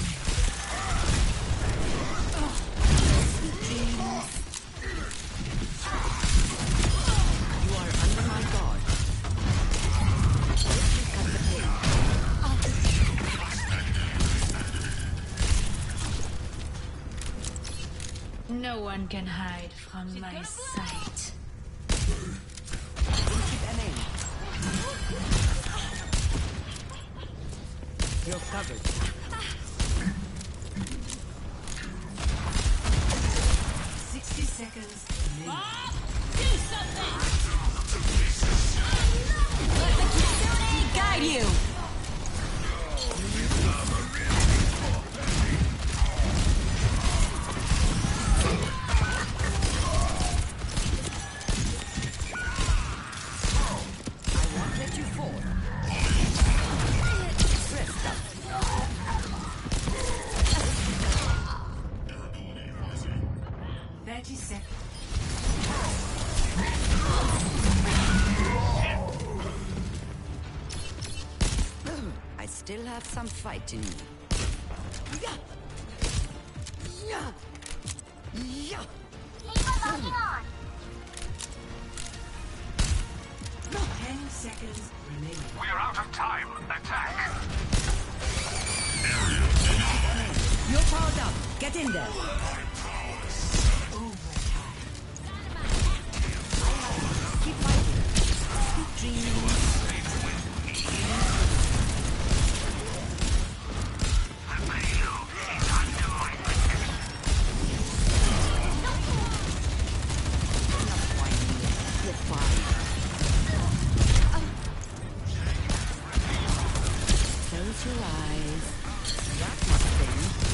You are under my guard. Cut the pain. No one can hide from my sight. Keep aiming. You're covered. Sixty seconds remaining. Do something! Let the Kitsune guide you! I won't let you fall. Rest up. Thirty seconds. I still have some fight in me. Yeah. Yeah. Yeah. Keep on locking on. Ten seconds remaining. We're out of time. Attack. You're powered up. Get in there. Keep fighting. Keep dreaming. Enough whining. You're fine. Close your eyes. That must be.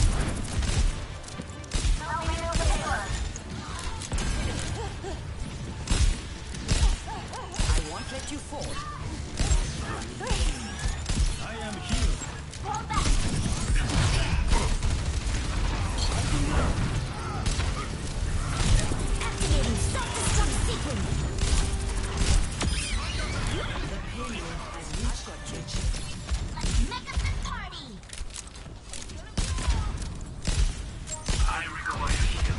Help me move the payload. I won't let you fall. I am healed. Fall back. Activating self-destruct sequence. The payload has reached objective. Let's make up this party. I require heal.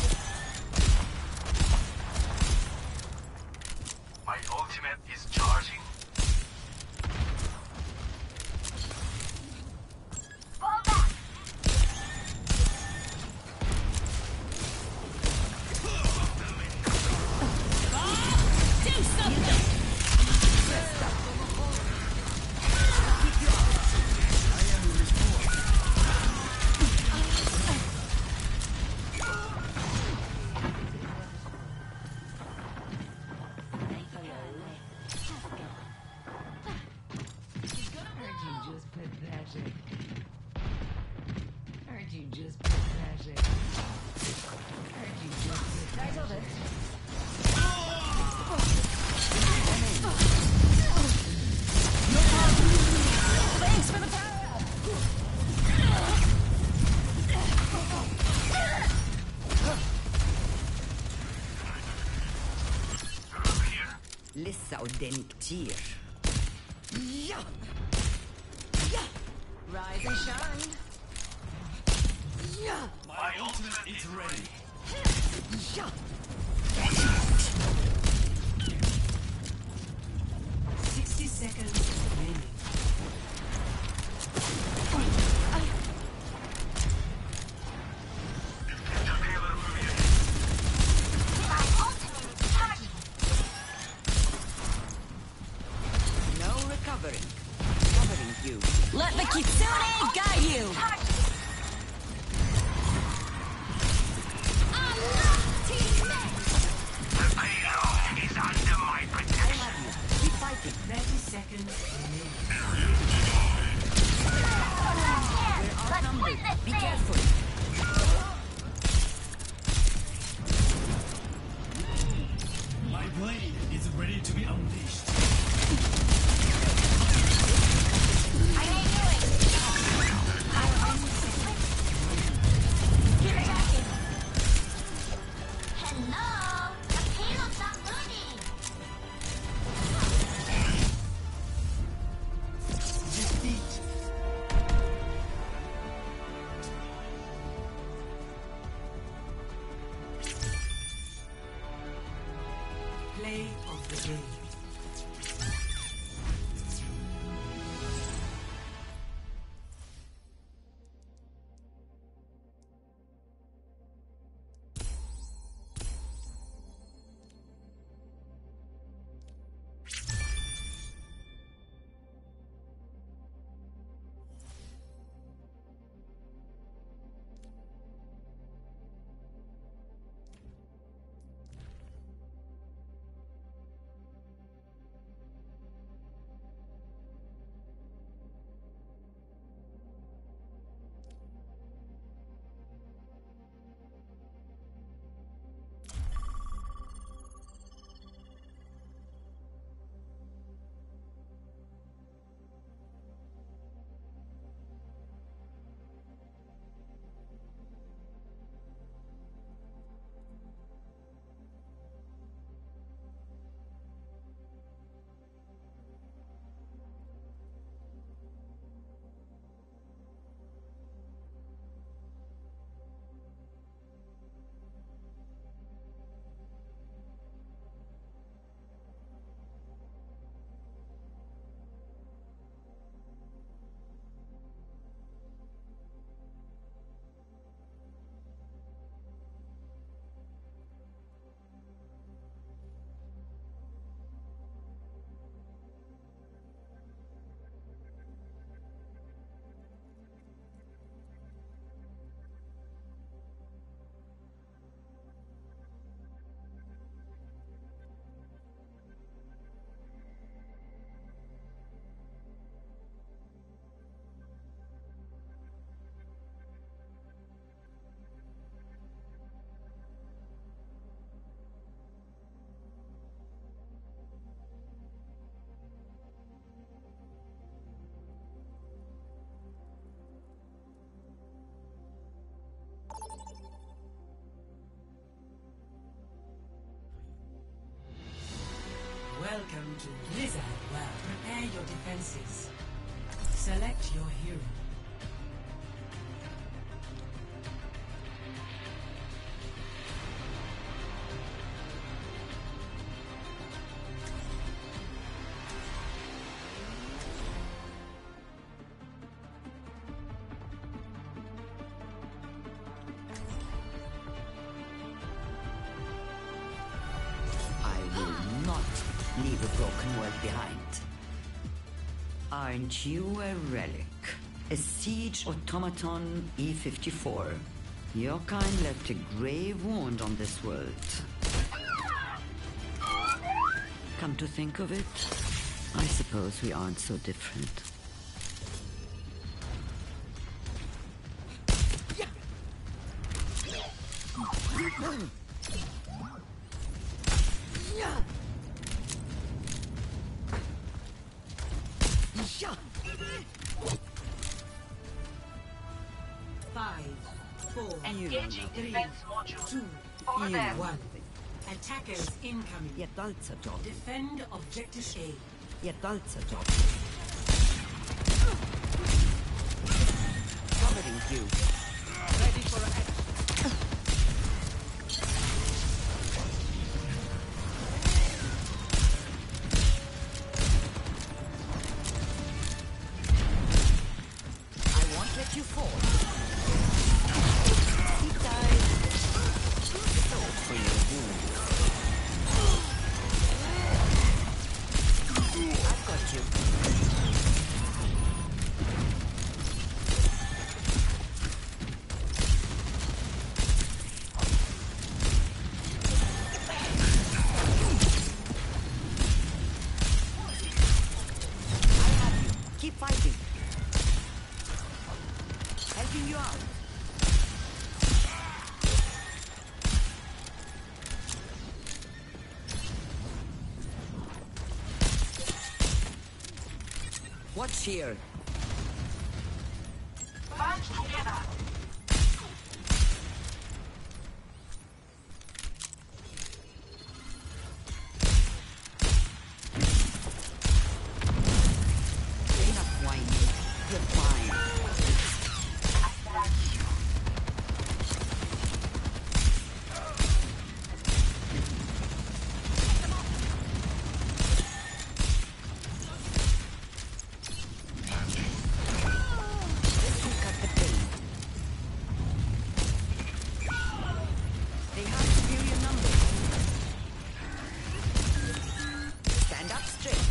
My ultimate is charging. Fall back. Do something! Aren't you just pathetic? Aren't you just pathetic? Aren't you just pathetic? Thanks for the power up! لسه قدامي كتير. يا يا Rise and shine. يا My ultimate is ready. يا Sixty seconds remaining. My ultimate is charging. no recovering. Covering you. Let the Kitsune guide you! Charging. I'm not team seconds remaining. We're outnumbered. Be careful. My blade is ready to be unleashed. I ain't doing. Keep attacking. Hello. The payload's not loading. Defeat. Play of the game. Welcome to Blizzard World. Prepare your defenses. Select your hero. Leave a broken world behind. Aren't you a relic? A siege automaton E fifty-four. Your kind left a grave wound on this world. Come to think of it, I suppose we aren't so different. Five, four, Engaging defense module. two, Over there. one. Attackers incoming. Jättealtsa job. Defend objective A. Jättealtsa job. Covering you. Ready for action. I won't let you fall. He died. So for your wound. I've got you. Taking you out. Watch here. Band together. Enough whining. You're fine. They have superior numbers. Stand up straight.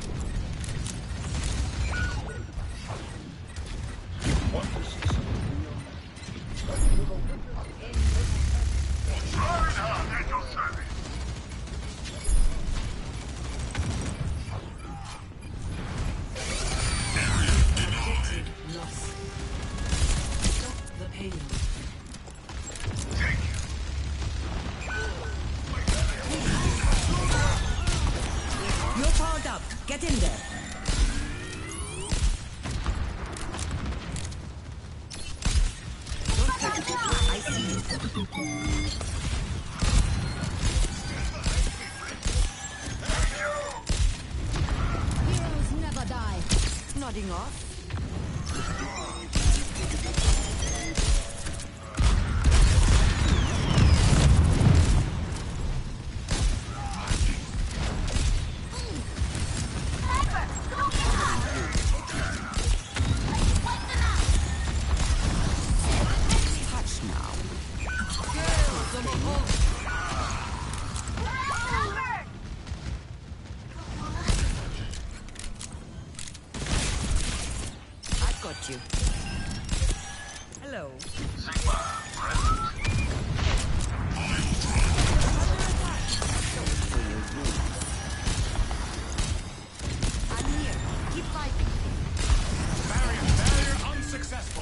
Florida at your service. Loss. Stop the payload. You're powered up. Get in there. Don't touch it. I see you. Heroes never die. Nodding off. Touch now. I've got you. Hello. I'm here. Keep fighting. Barrier, barrier unsuccessful.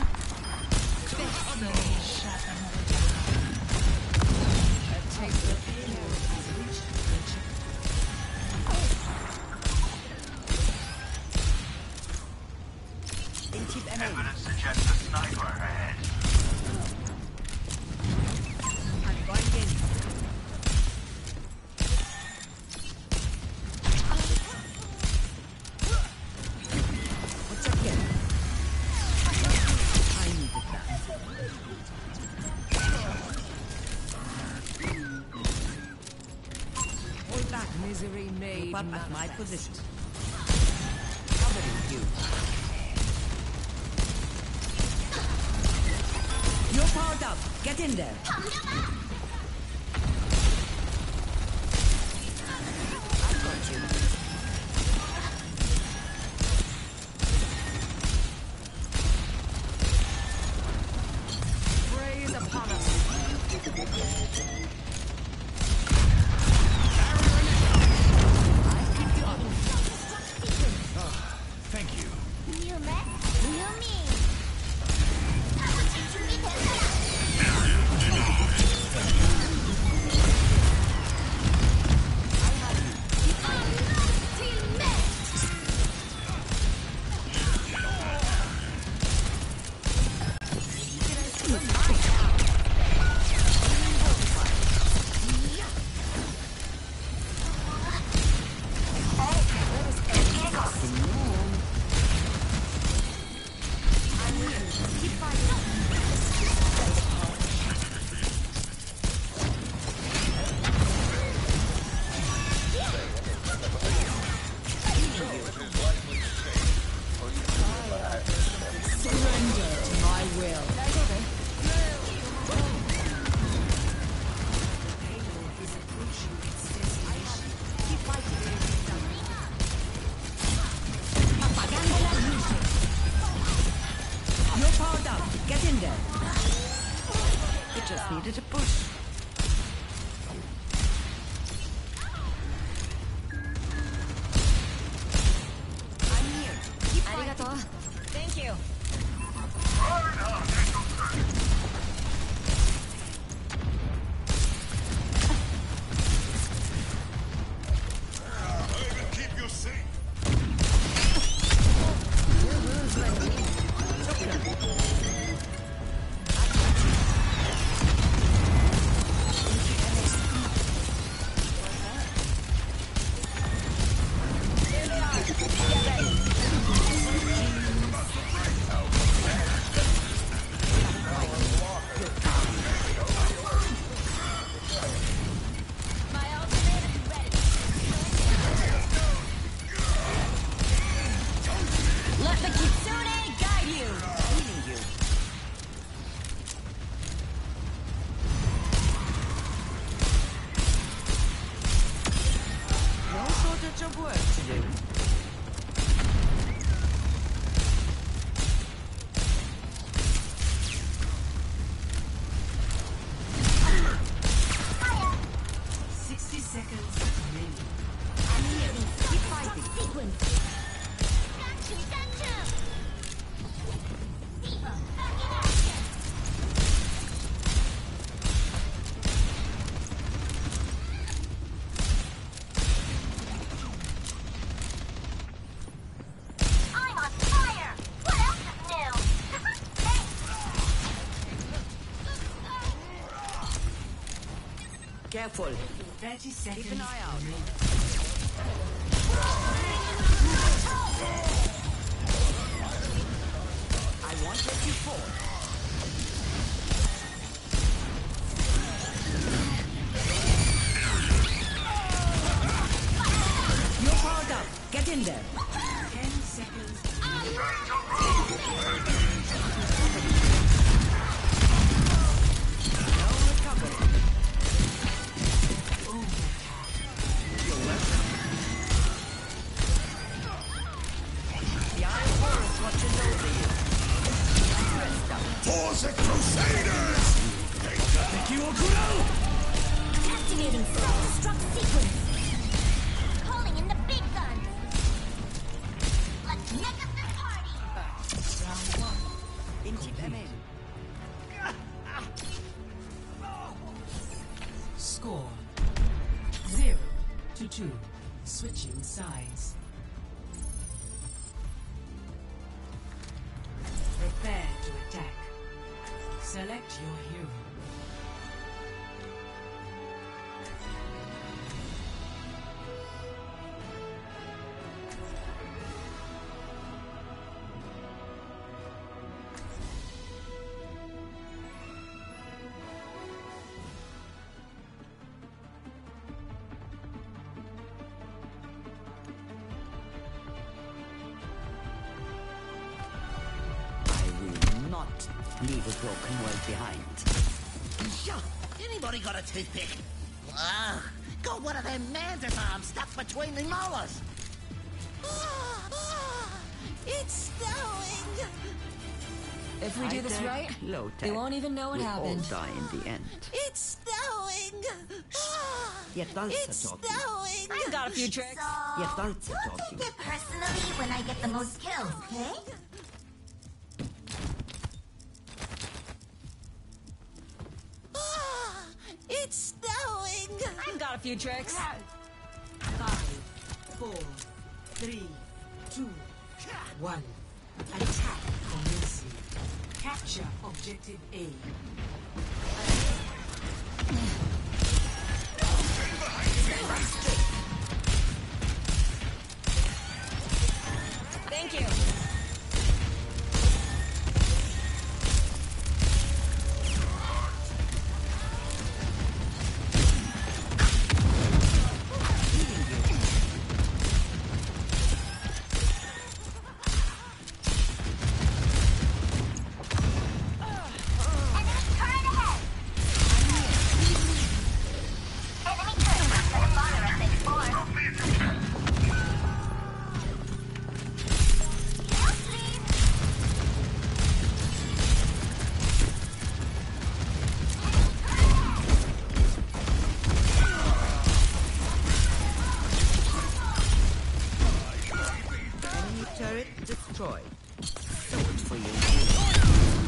Then keep aiming. Evidence suggests a sniper ahead. I'm going in. What's up here? I needed that. Hold back. Misery made Keep up at my manifest. position. Covering you. You're powered up. Get in there. I've got you. Praise upon us. Thank you. You met? You mean? needed a push. I'm here. Keep fighting. Thank you. Careful. thirty seconds. Keep an eye out. I won't let you fall. You're powered up. Get in there. Ten seconds. Force of Crusaders! Activating self-destruct sequence. Calling in the big guns. Let's make up this party. Round one. Into them in. Score zero to two. Switching sides. Prepare to attack. Select your hero. Leave a broken world behind. Yeah, anybody got a toothpick? Ugh, got one of them mantis arms stuck between the molars. Ah, ah, it's snowing. If we do this right, they won't even know what we'll happened. All die in the end. It's snowing. Ah, The adults it's are talking. snowing. I've got a few tricks. The adults are Don't talking. take it personally when I get the most kills, okay? Ah, it's snowing. I've got a few tricks. Five, four, three, two, one. Attack commencing. Capture objective A. Thank you. Turret destroyed. So it's for you.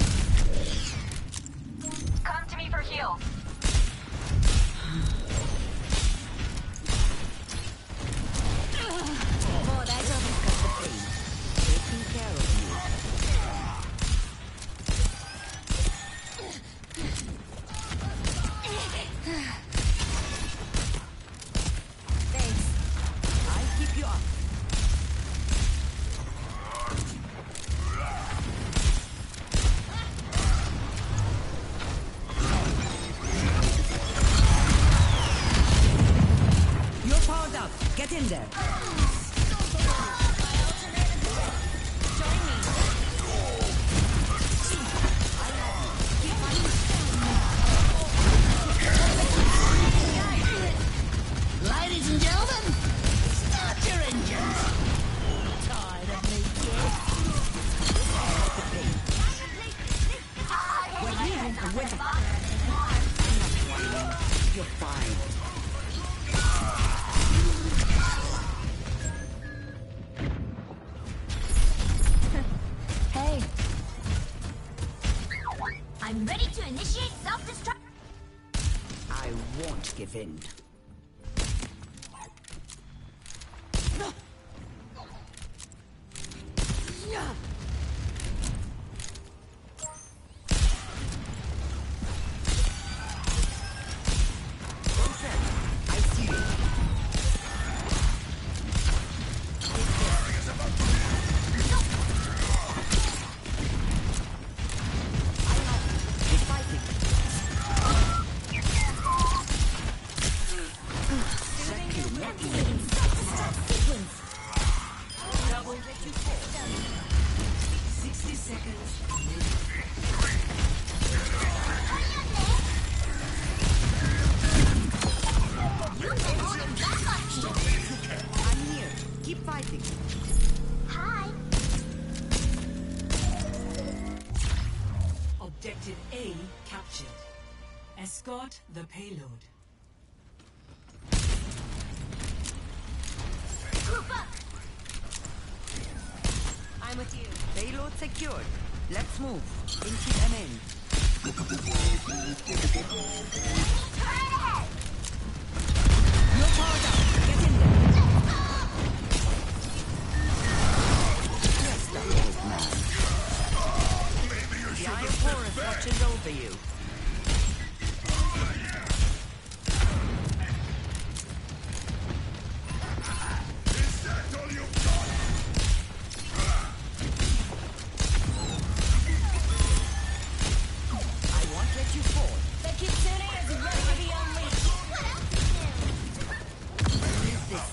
I'm ready to initiate self-destruct. I won't give in. I see you. sixty seconds. I'm here. Keep fighting. Hi. Objective A captured. Escort the payload. Group up. I'm with you. Payload secured. Let's move. Into them in. Turn ahead. You're powered up. Get in there. Yes, that old man. The Eye of Horus watches over you. I won't let you fall. The Kitsune is ready to be unleashed. What else is new? What is this?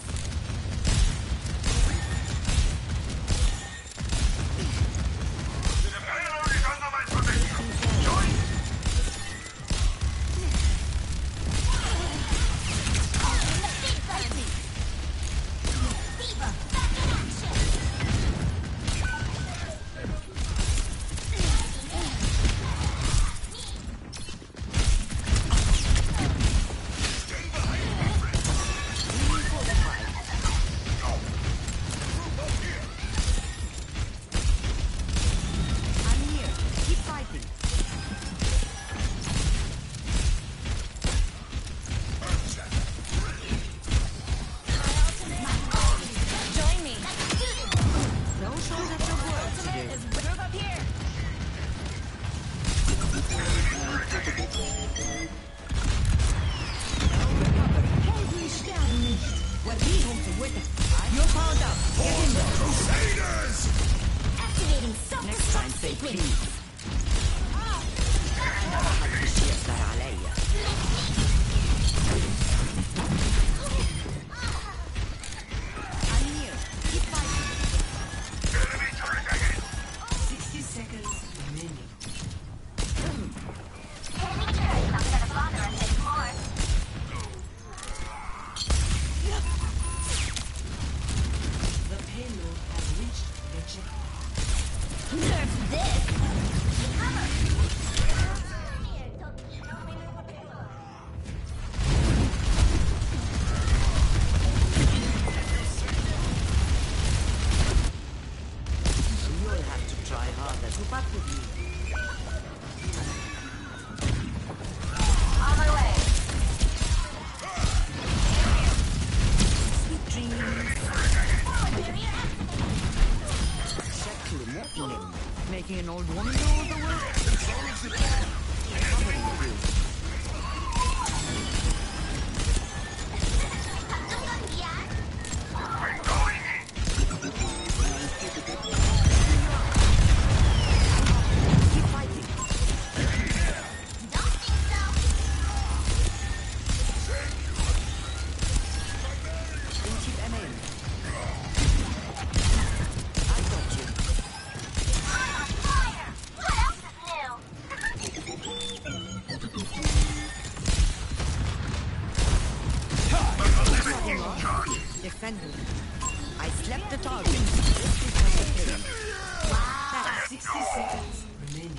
The payload is under my protection. Join! Diva, back in action. I'm here. Keep fighting. Join me. No shortage of work today. Is group up here. You're powered up. Get in there. Crusaders! Activating Next time, say please. يقدر عليا. I'm here. Keep fighting. Enemy turret ahead! sixty seconds remaining. Enemy turret not gonna bother us anymore. The payload has reached the checkpoint. Nerf this. Cover. You'll have to try harder to back with me. On my way. Sweet dreams. Barrier activated. Exactly, Morton. Making an old woman do all the work. Covering you. Yeah. I'm going in! Keep fighting. Don't think so. Into them in. I got you. I'm on fire. What else is new? Defend me. I slept the target. This is my opinion. sixty seconds remaining.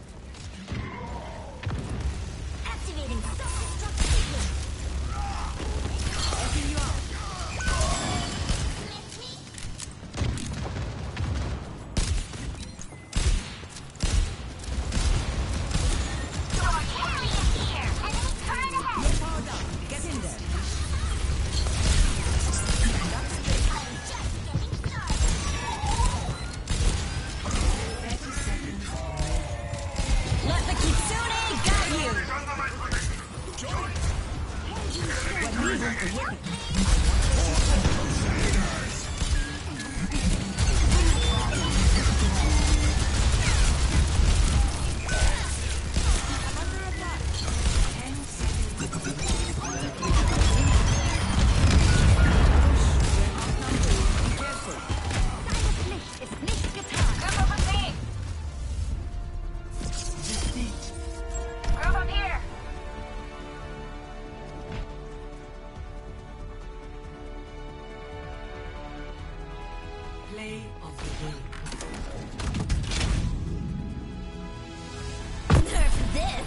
Activating self-destruct sequence. Helping you out. Miss me? Play of the game. Nerf this!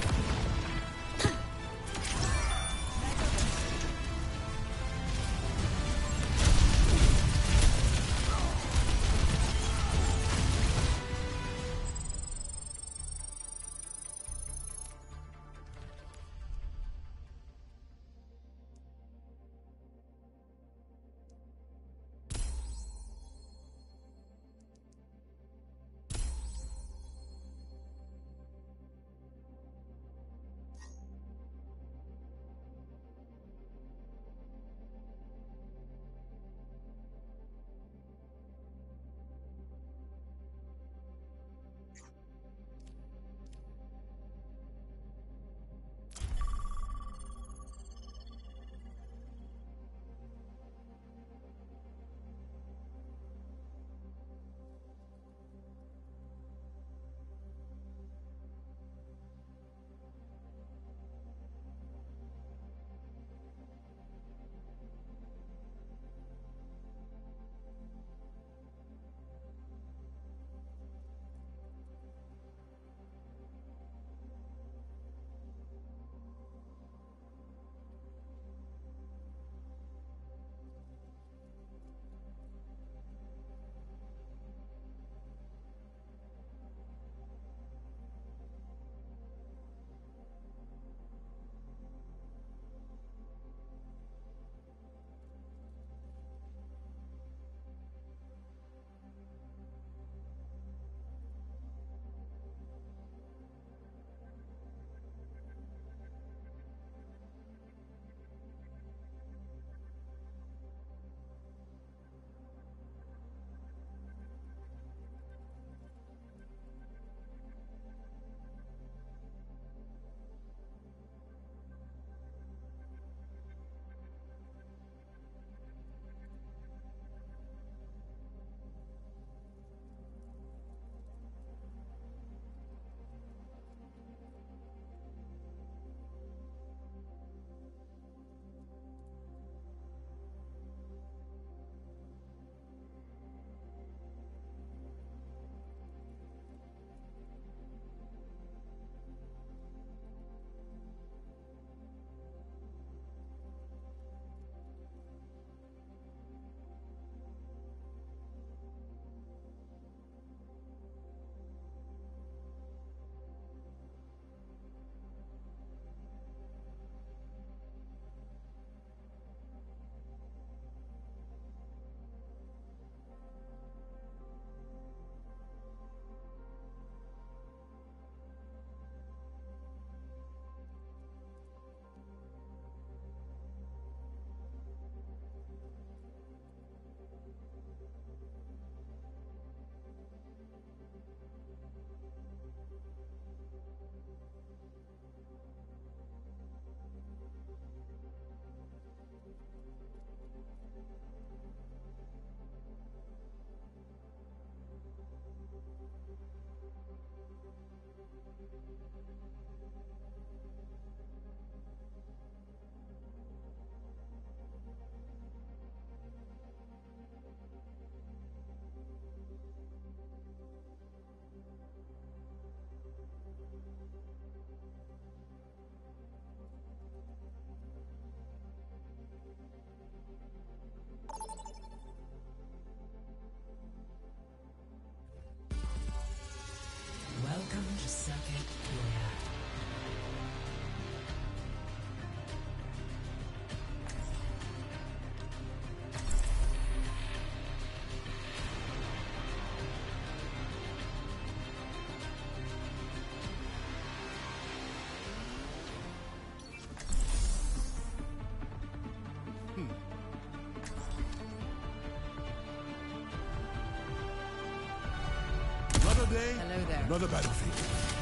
day, Hello there. another battlefield.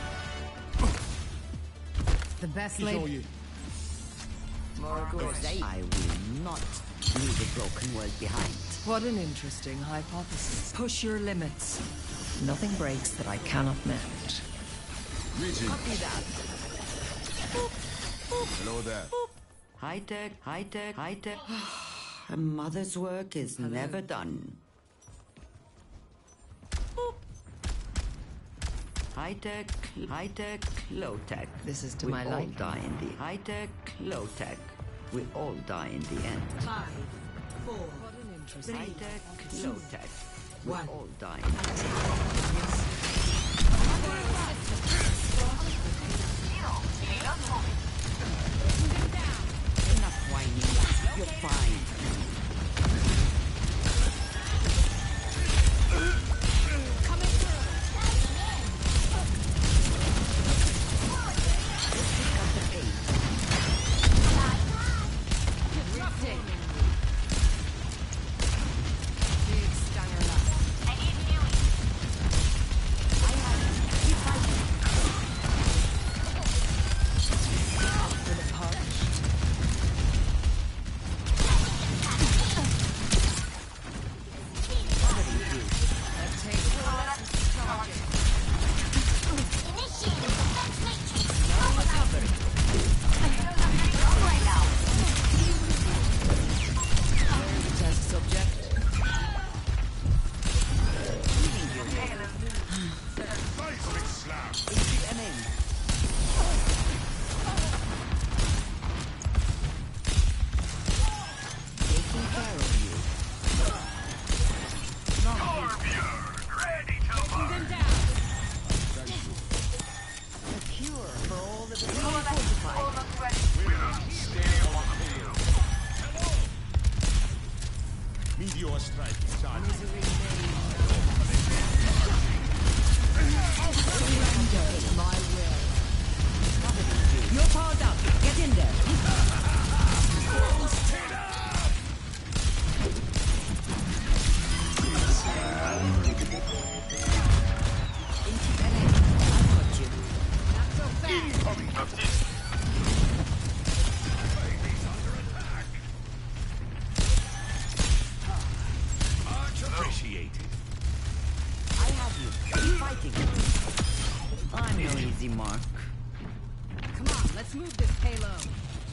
The best It's all laid. you. I will not leave a broken world behind. What an interesting hypothesis. Push your limits. Nothing breaks that I cannot mend. Richard. Copy that. Hello there. High tech, high tech, high tech. A mother's work is never done. High tech, high tech, low tech. This is to we my all liking. die in the high tech, low tech. We all die in the end. Five, four, What an interesting. High tech, low tech. We One. all die in the end. Enough whining. You're fine. I need healing. Initiating defense matrix. Right now. Test subject. Seismic slam. Taking care of you. Torbjörn, ready to fight. A cure for all the fortified. Almost ready. Stay on the field. Meteor strike. Charge. My will. You're powered up. Get in there. Incoming assist. Ladies under attack. Much appreciated. I have you. Keep fighting. I'm no easy mark. Come on, let's move this payload.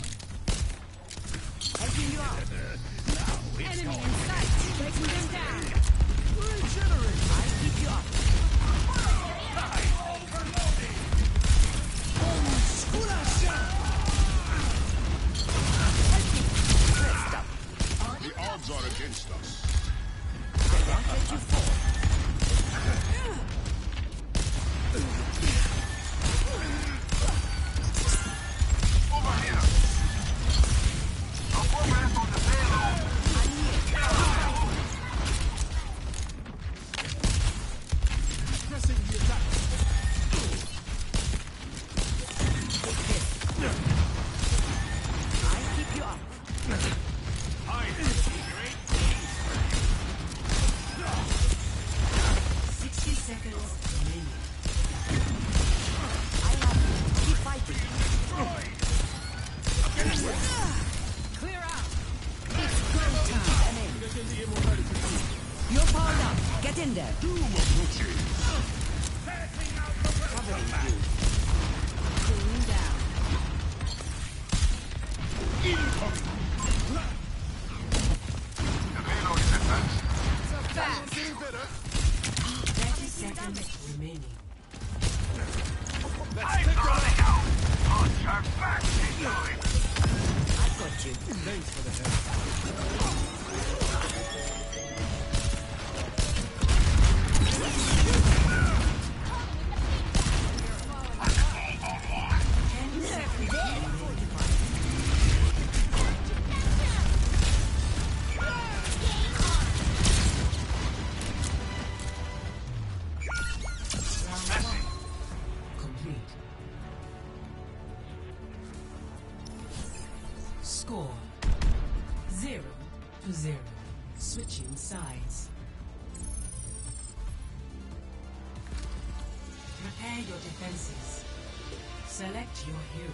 Helping you out. Enemy in sight. Taking them down. I keep you up. Rest up. The odds are against us. I won't let you fall. Over here. A woman on the payload. Pressing the attack. I keep you up. I see great Sixty seconds remaining. I have you. Keep fighting. Clear out. You're powered up. Get in there. Covering you. Cooling down. The payload is advanced. So fast. Thirty seconds remaining. I'm running out. Punch our back into it. I've got you. Thanks for the help. Complete. Score zero to zero. Switching sides. Prepare your defenses. Select your hero.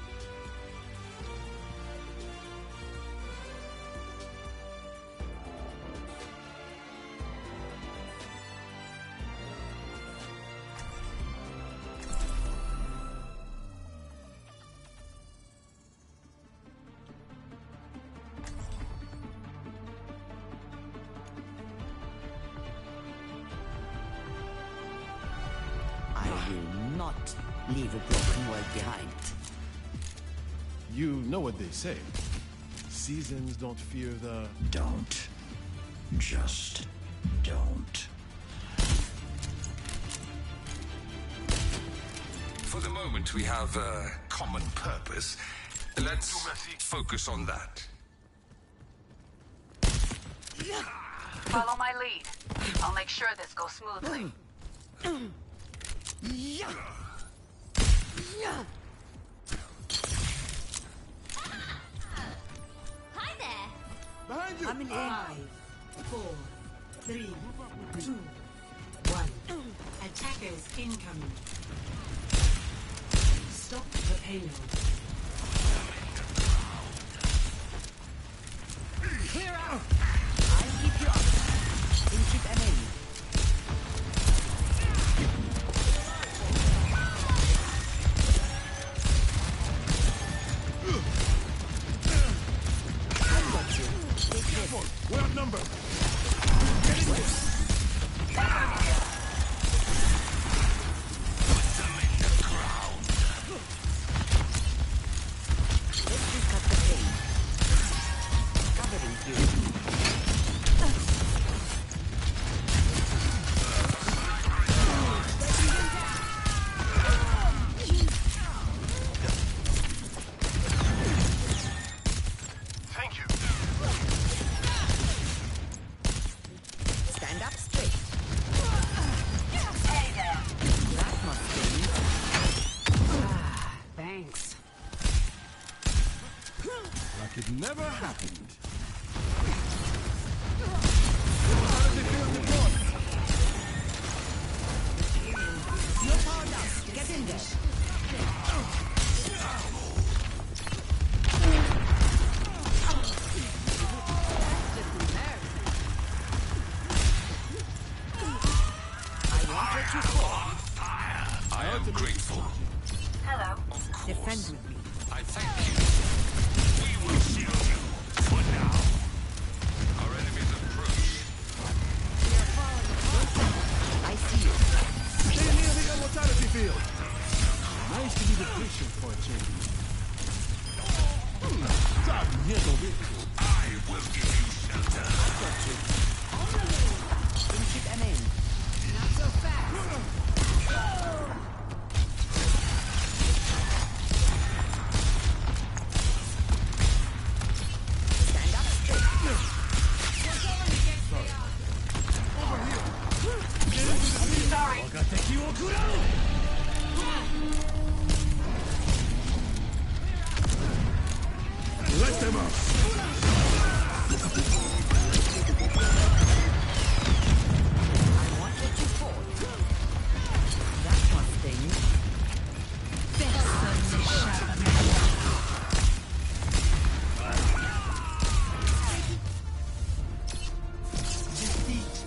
I will not leave a broken world behind. You know what they say. Seasons don't fear the... Don't. Just don't. For the moment, we have a common purpose. Let's focus on that. Follow my lead. I'll make sure this goes smoothly. Hi there. Behind you! I'm in Five, four, three, two, one. Attackers incoming. Stop the payload. Clear out! I'll keep you up. Inship M A. We're outnumbered. Stand up straight. Hey there. That must be. Ah, thanks. Like it never happened. You're powered up. Get in there. I am grateful. Hello. Of course. Defend with me. I thank you. We will shield you. For now. Our enemies approach. I see you. Stay near the immortality field. Nice to be the patient for a change. Tak, nie doby. I will give you shelter. Inship M A. Not so fast. Stand up straight. Sorry. Let them up. I won't let you fall. That must sting. Personne n'échappe. Defeat.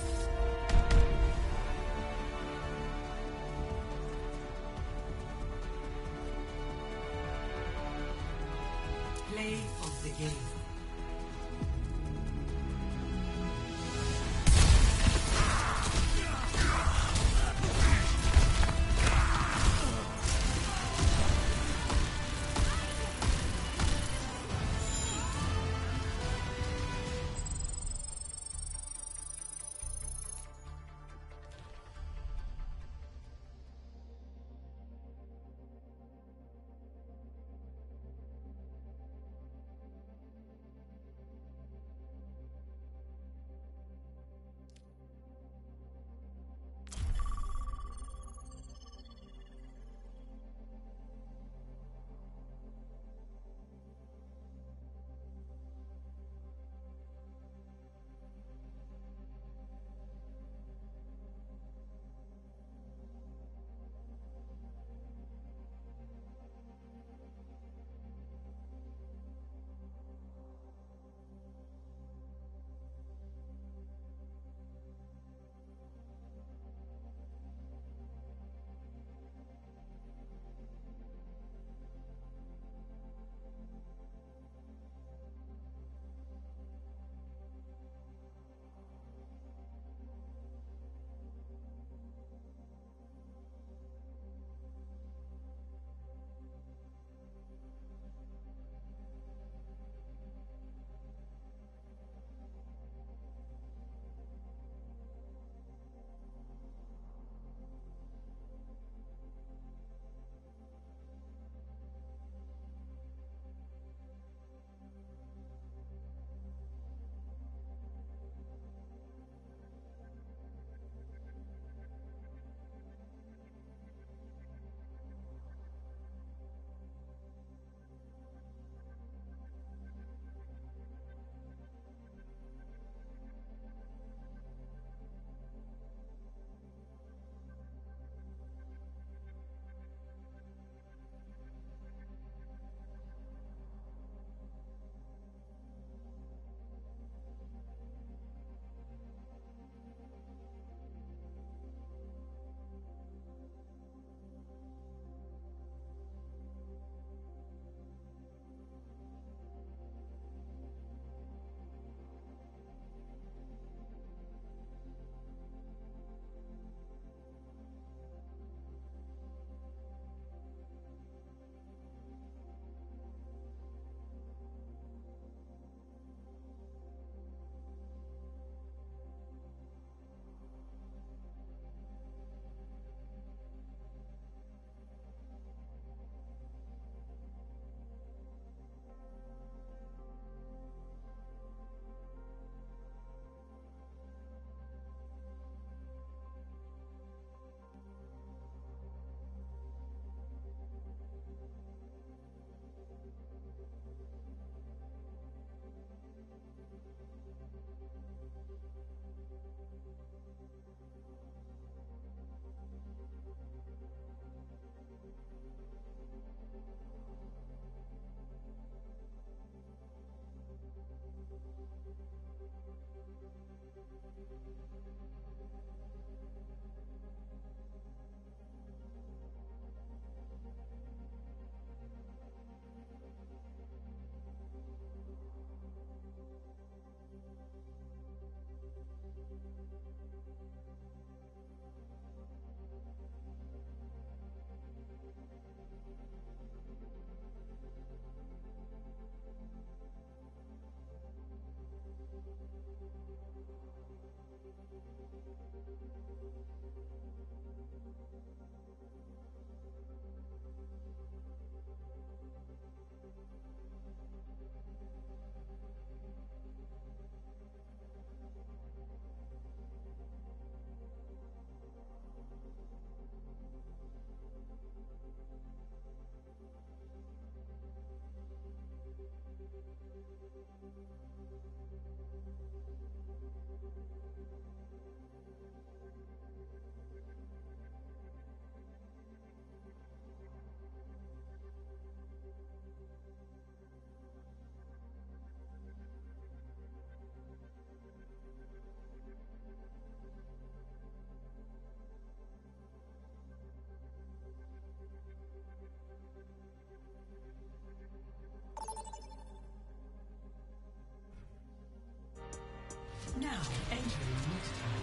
Play of the game. Now entering mid time.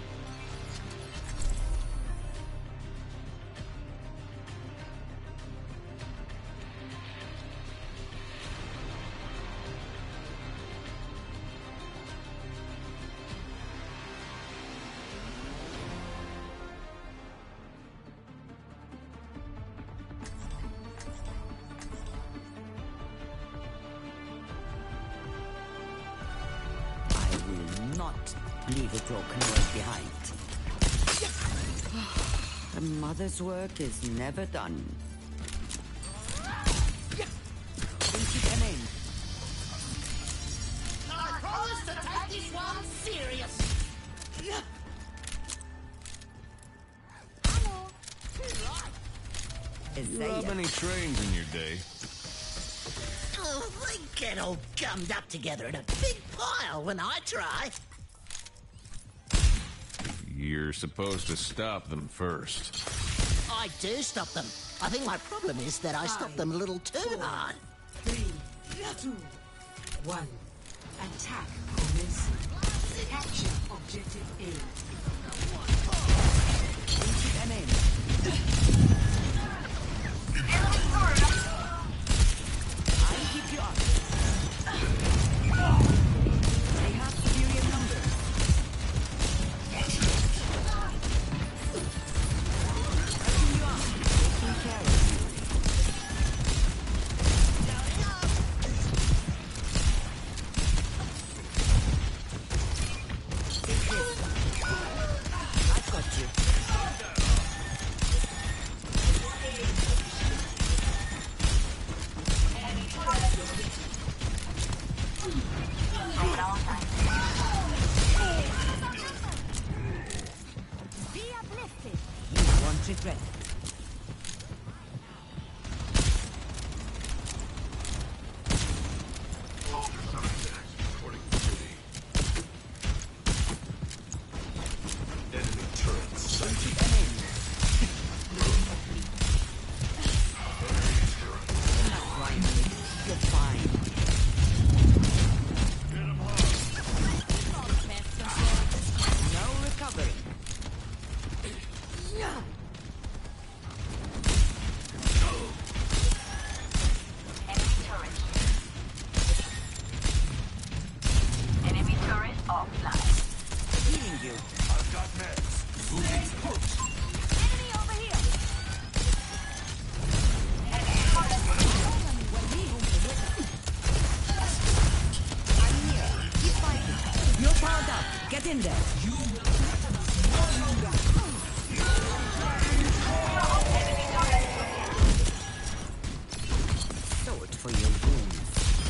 Leave a broken world behind. A mother's work is never done. I promise to take this one serious. You rob any trains in your day? Oh, they get all gummed up together in a big pile when I try. You're supposed to stop them first. I do stop them. I think my problem is that I stop them a little too hard. Three, two, one. Attack commencing. Capture objective A. I'll keep you up. They have superior numbers. Regret. Enemy turrets. You're fine. No recovery. Get in there. Sword for your wounds.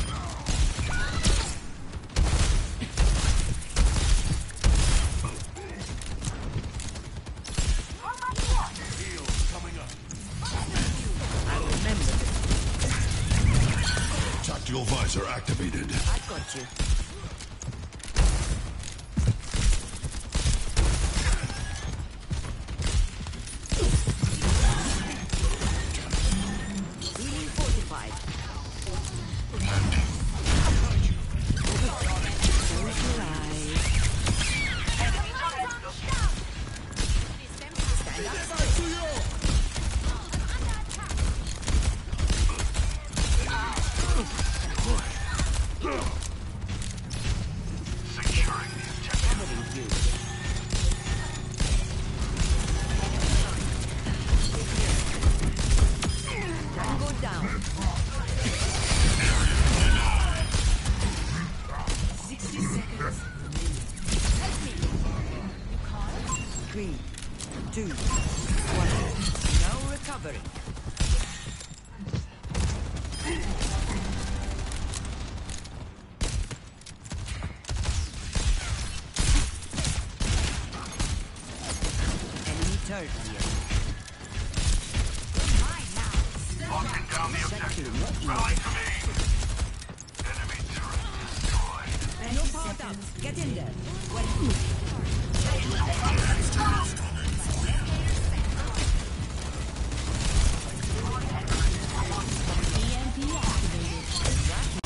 Heals coming up. I remember this. Tactical visor activated. I've got you. Three, two, one. No recovery. on the objective. Rally to me. Enemy turret destroyed. No power down. Get in there. E M P activated.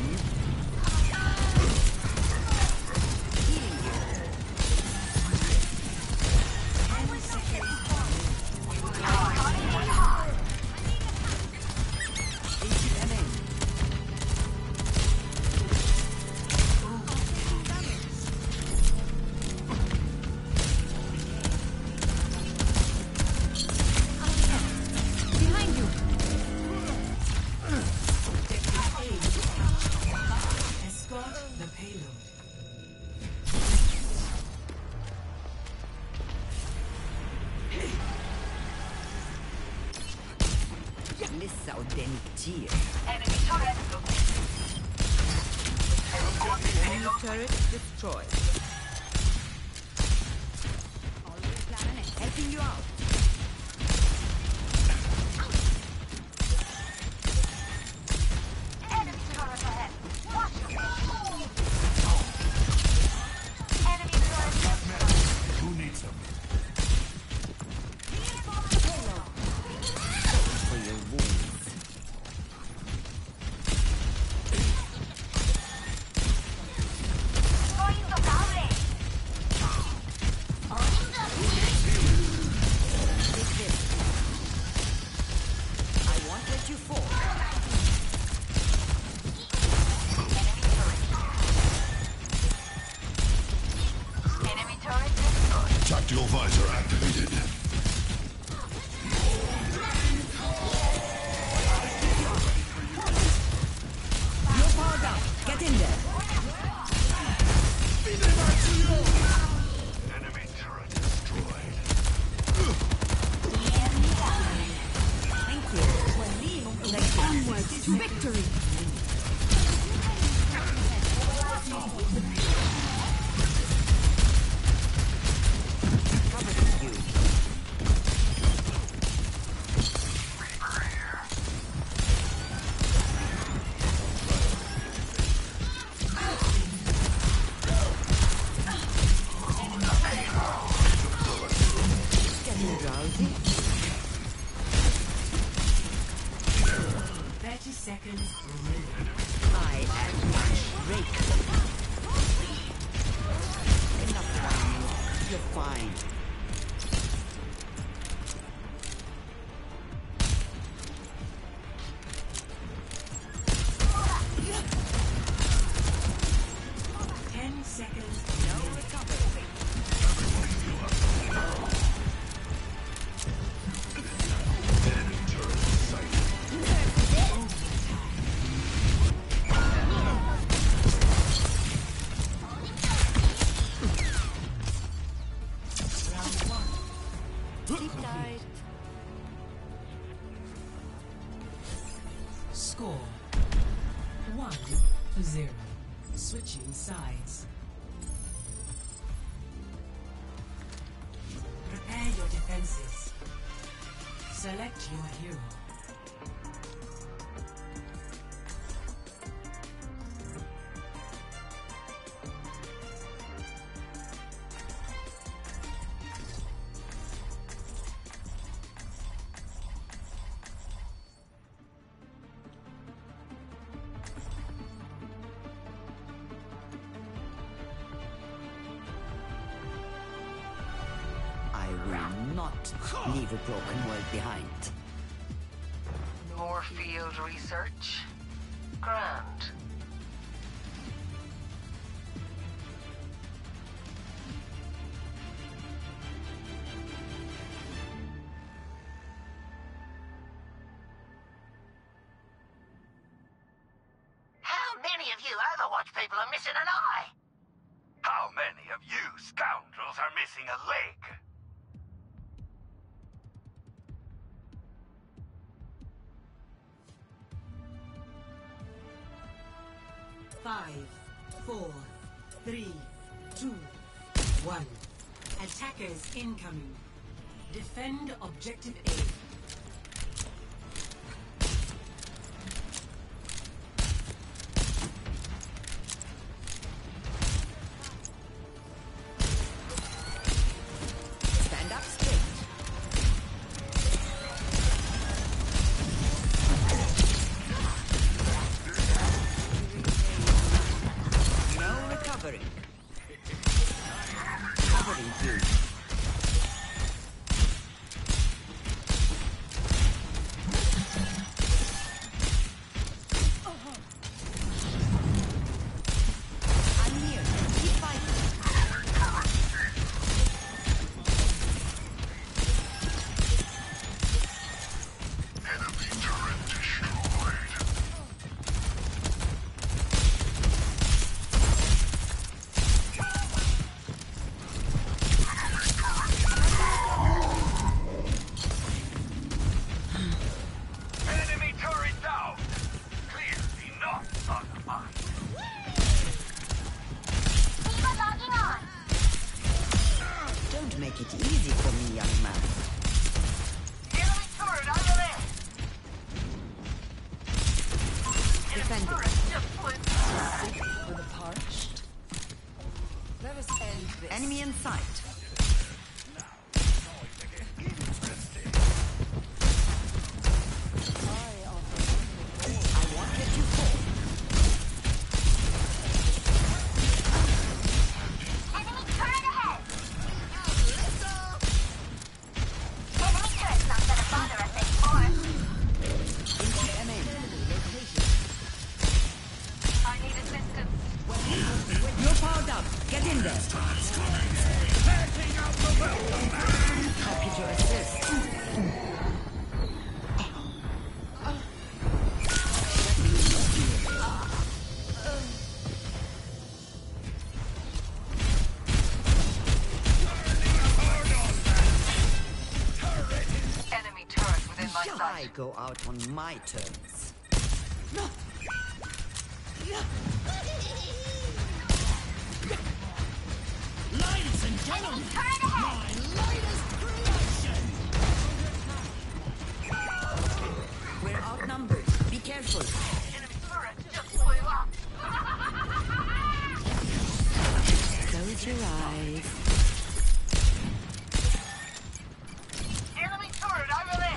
Behind you. Escort the payload. لسه قدامي كتير. Enemy turret Enemy turret destroyed. Helping you out. Enemy turret ahead. Watch your Enemy turret Who needs them? For your wounds. going to down. I won't let you fall. Enemy turret destroyed. Tactical visor activated. No power down. Get in there. Enemy turret destroyed. Thank you. Onwards to victory. Getting drowsy. thirty seconds remaining. I am Drake. Enough whining. You're fine. Ten seconds. No recovery. Sleep tight. Score one to zero. Switching sides. Prepare your defenses. Select your hero. I will not leave a broken world behind. More field research? Grand. How many of you Overwatch people are missing an eye? How many of you scoundrels are missing a leg? Five, four, three, two, one. Attackers incoming. Defend objective A. turret just flew. For the parched. Let us end this. Enemy in sight. Enemy turret ahead. Enemy turret's not gonna bother us anymore. I need assistance. You're powered up. Get in there. Happy to assist. Enemy turret within my I sight. go out on my terms. Ladies and gentlemen, my latest creation! We're outnumbered. Be careful. Enemy turret just flew up. Close your eyes. Enemy turret over there.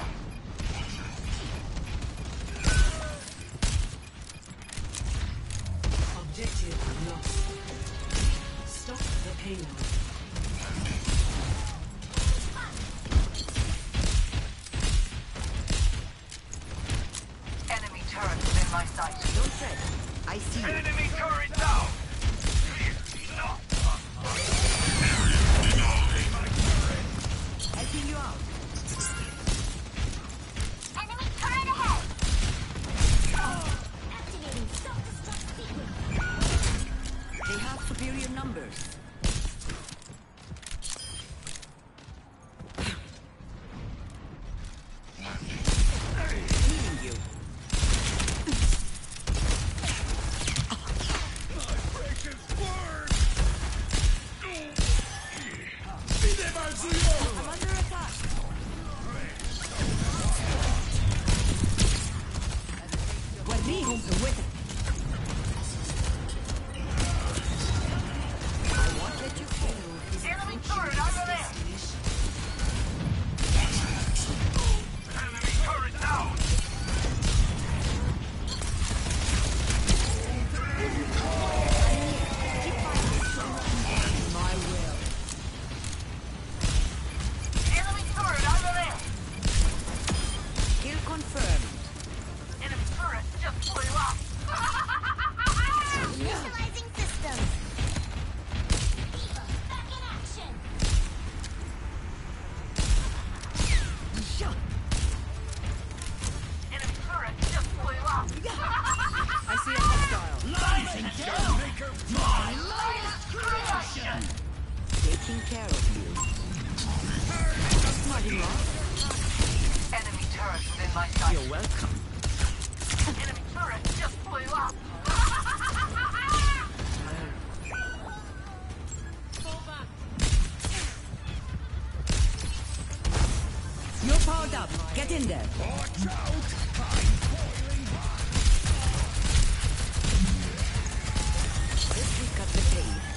Objective lost. Stop the payload. Enemy turret within my sight. Don't fret. I see you. Enemy turret down! Helping you out. Enemy turret ahead. Activating self-destruct sequence. They have superior numbers. Healing you. I'm under attack. Guardians with it. I won't let you go. Enemy turret over there. Enemy turret down! My will. Enemy turret over there. Kill confirmed. Enemy turret just flew up. Initializing systems. Back in action. Enemy turret just flew up. I see a hostile. Ladies and gentlemen, my latest creation! Taking care of you. Smarting off. Enemy turret within my sight. You're welcome. Enemy turret just flew up. You're powered up. Get in there. Watch out! I'm boiling hot! This will cut the tape.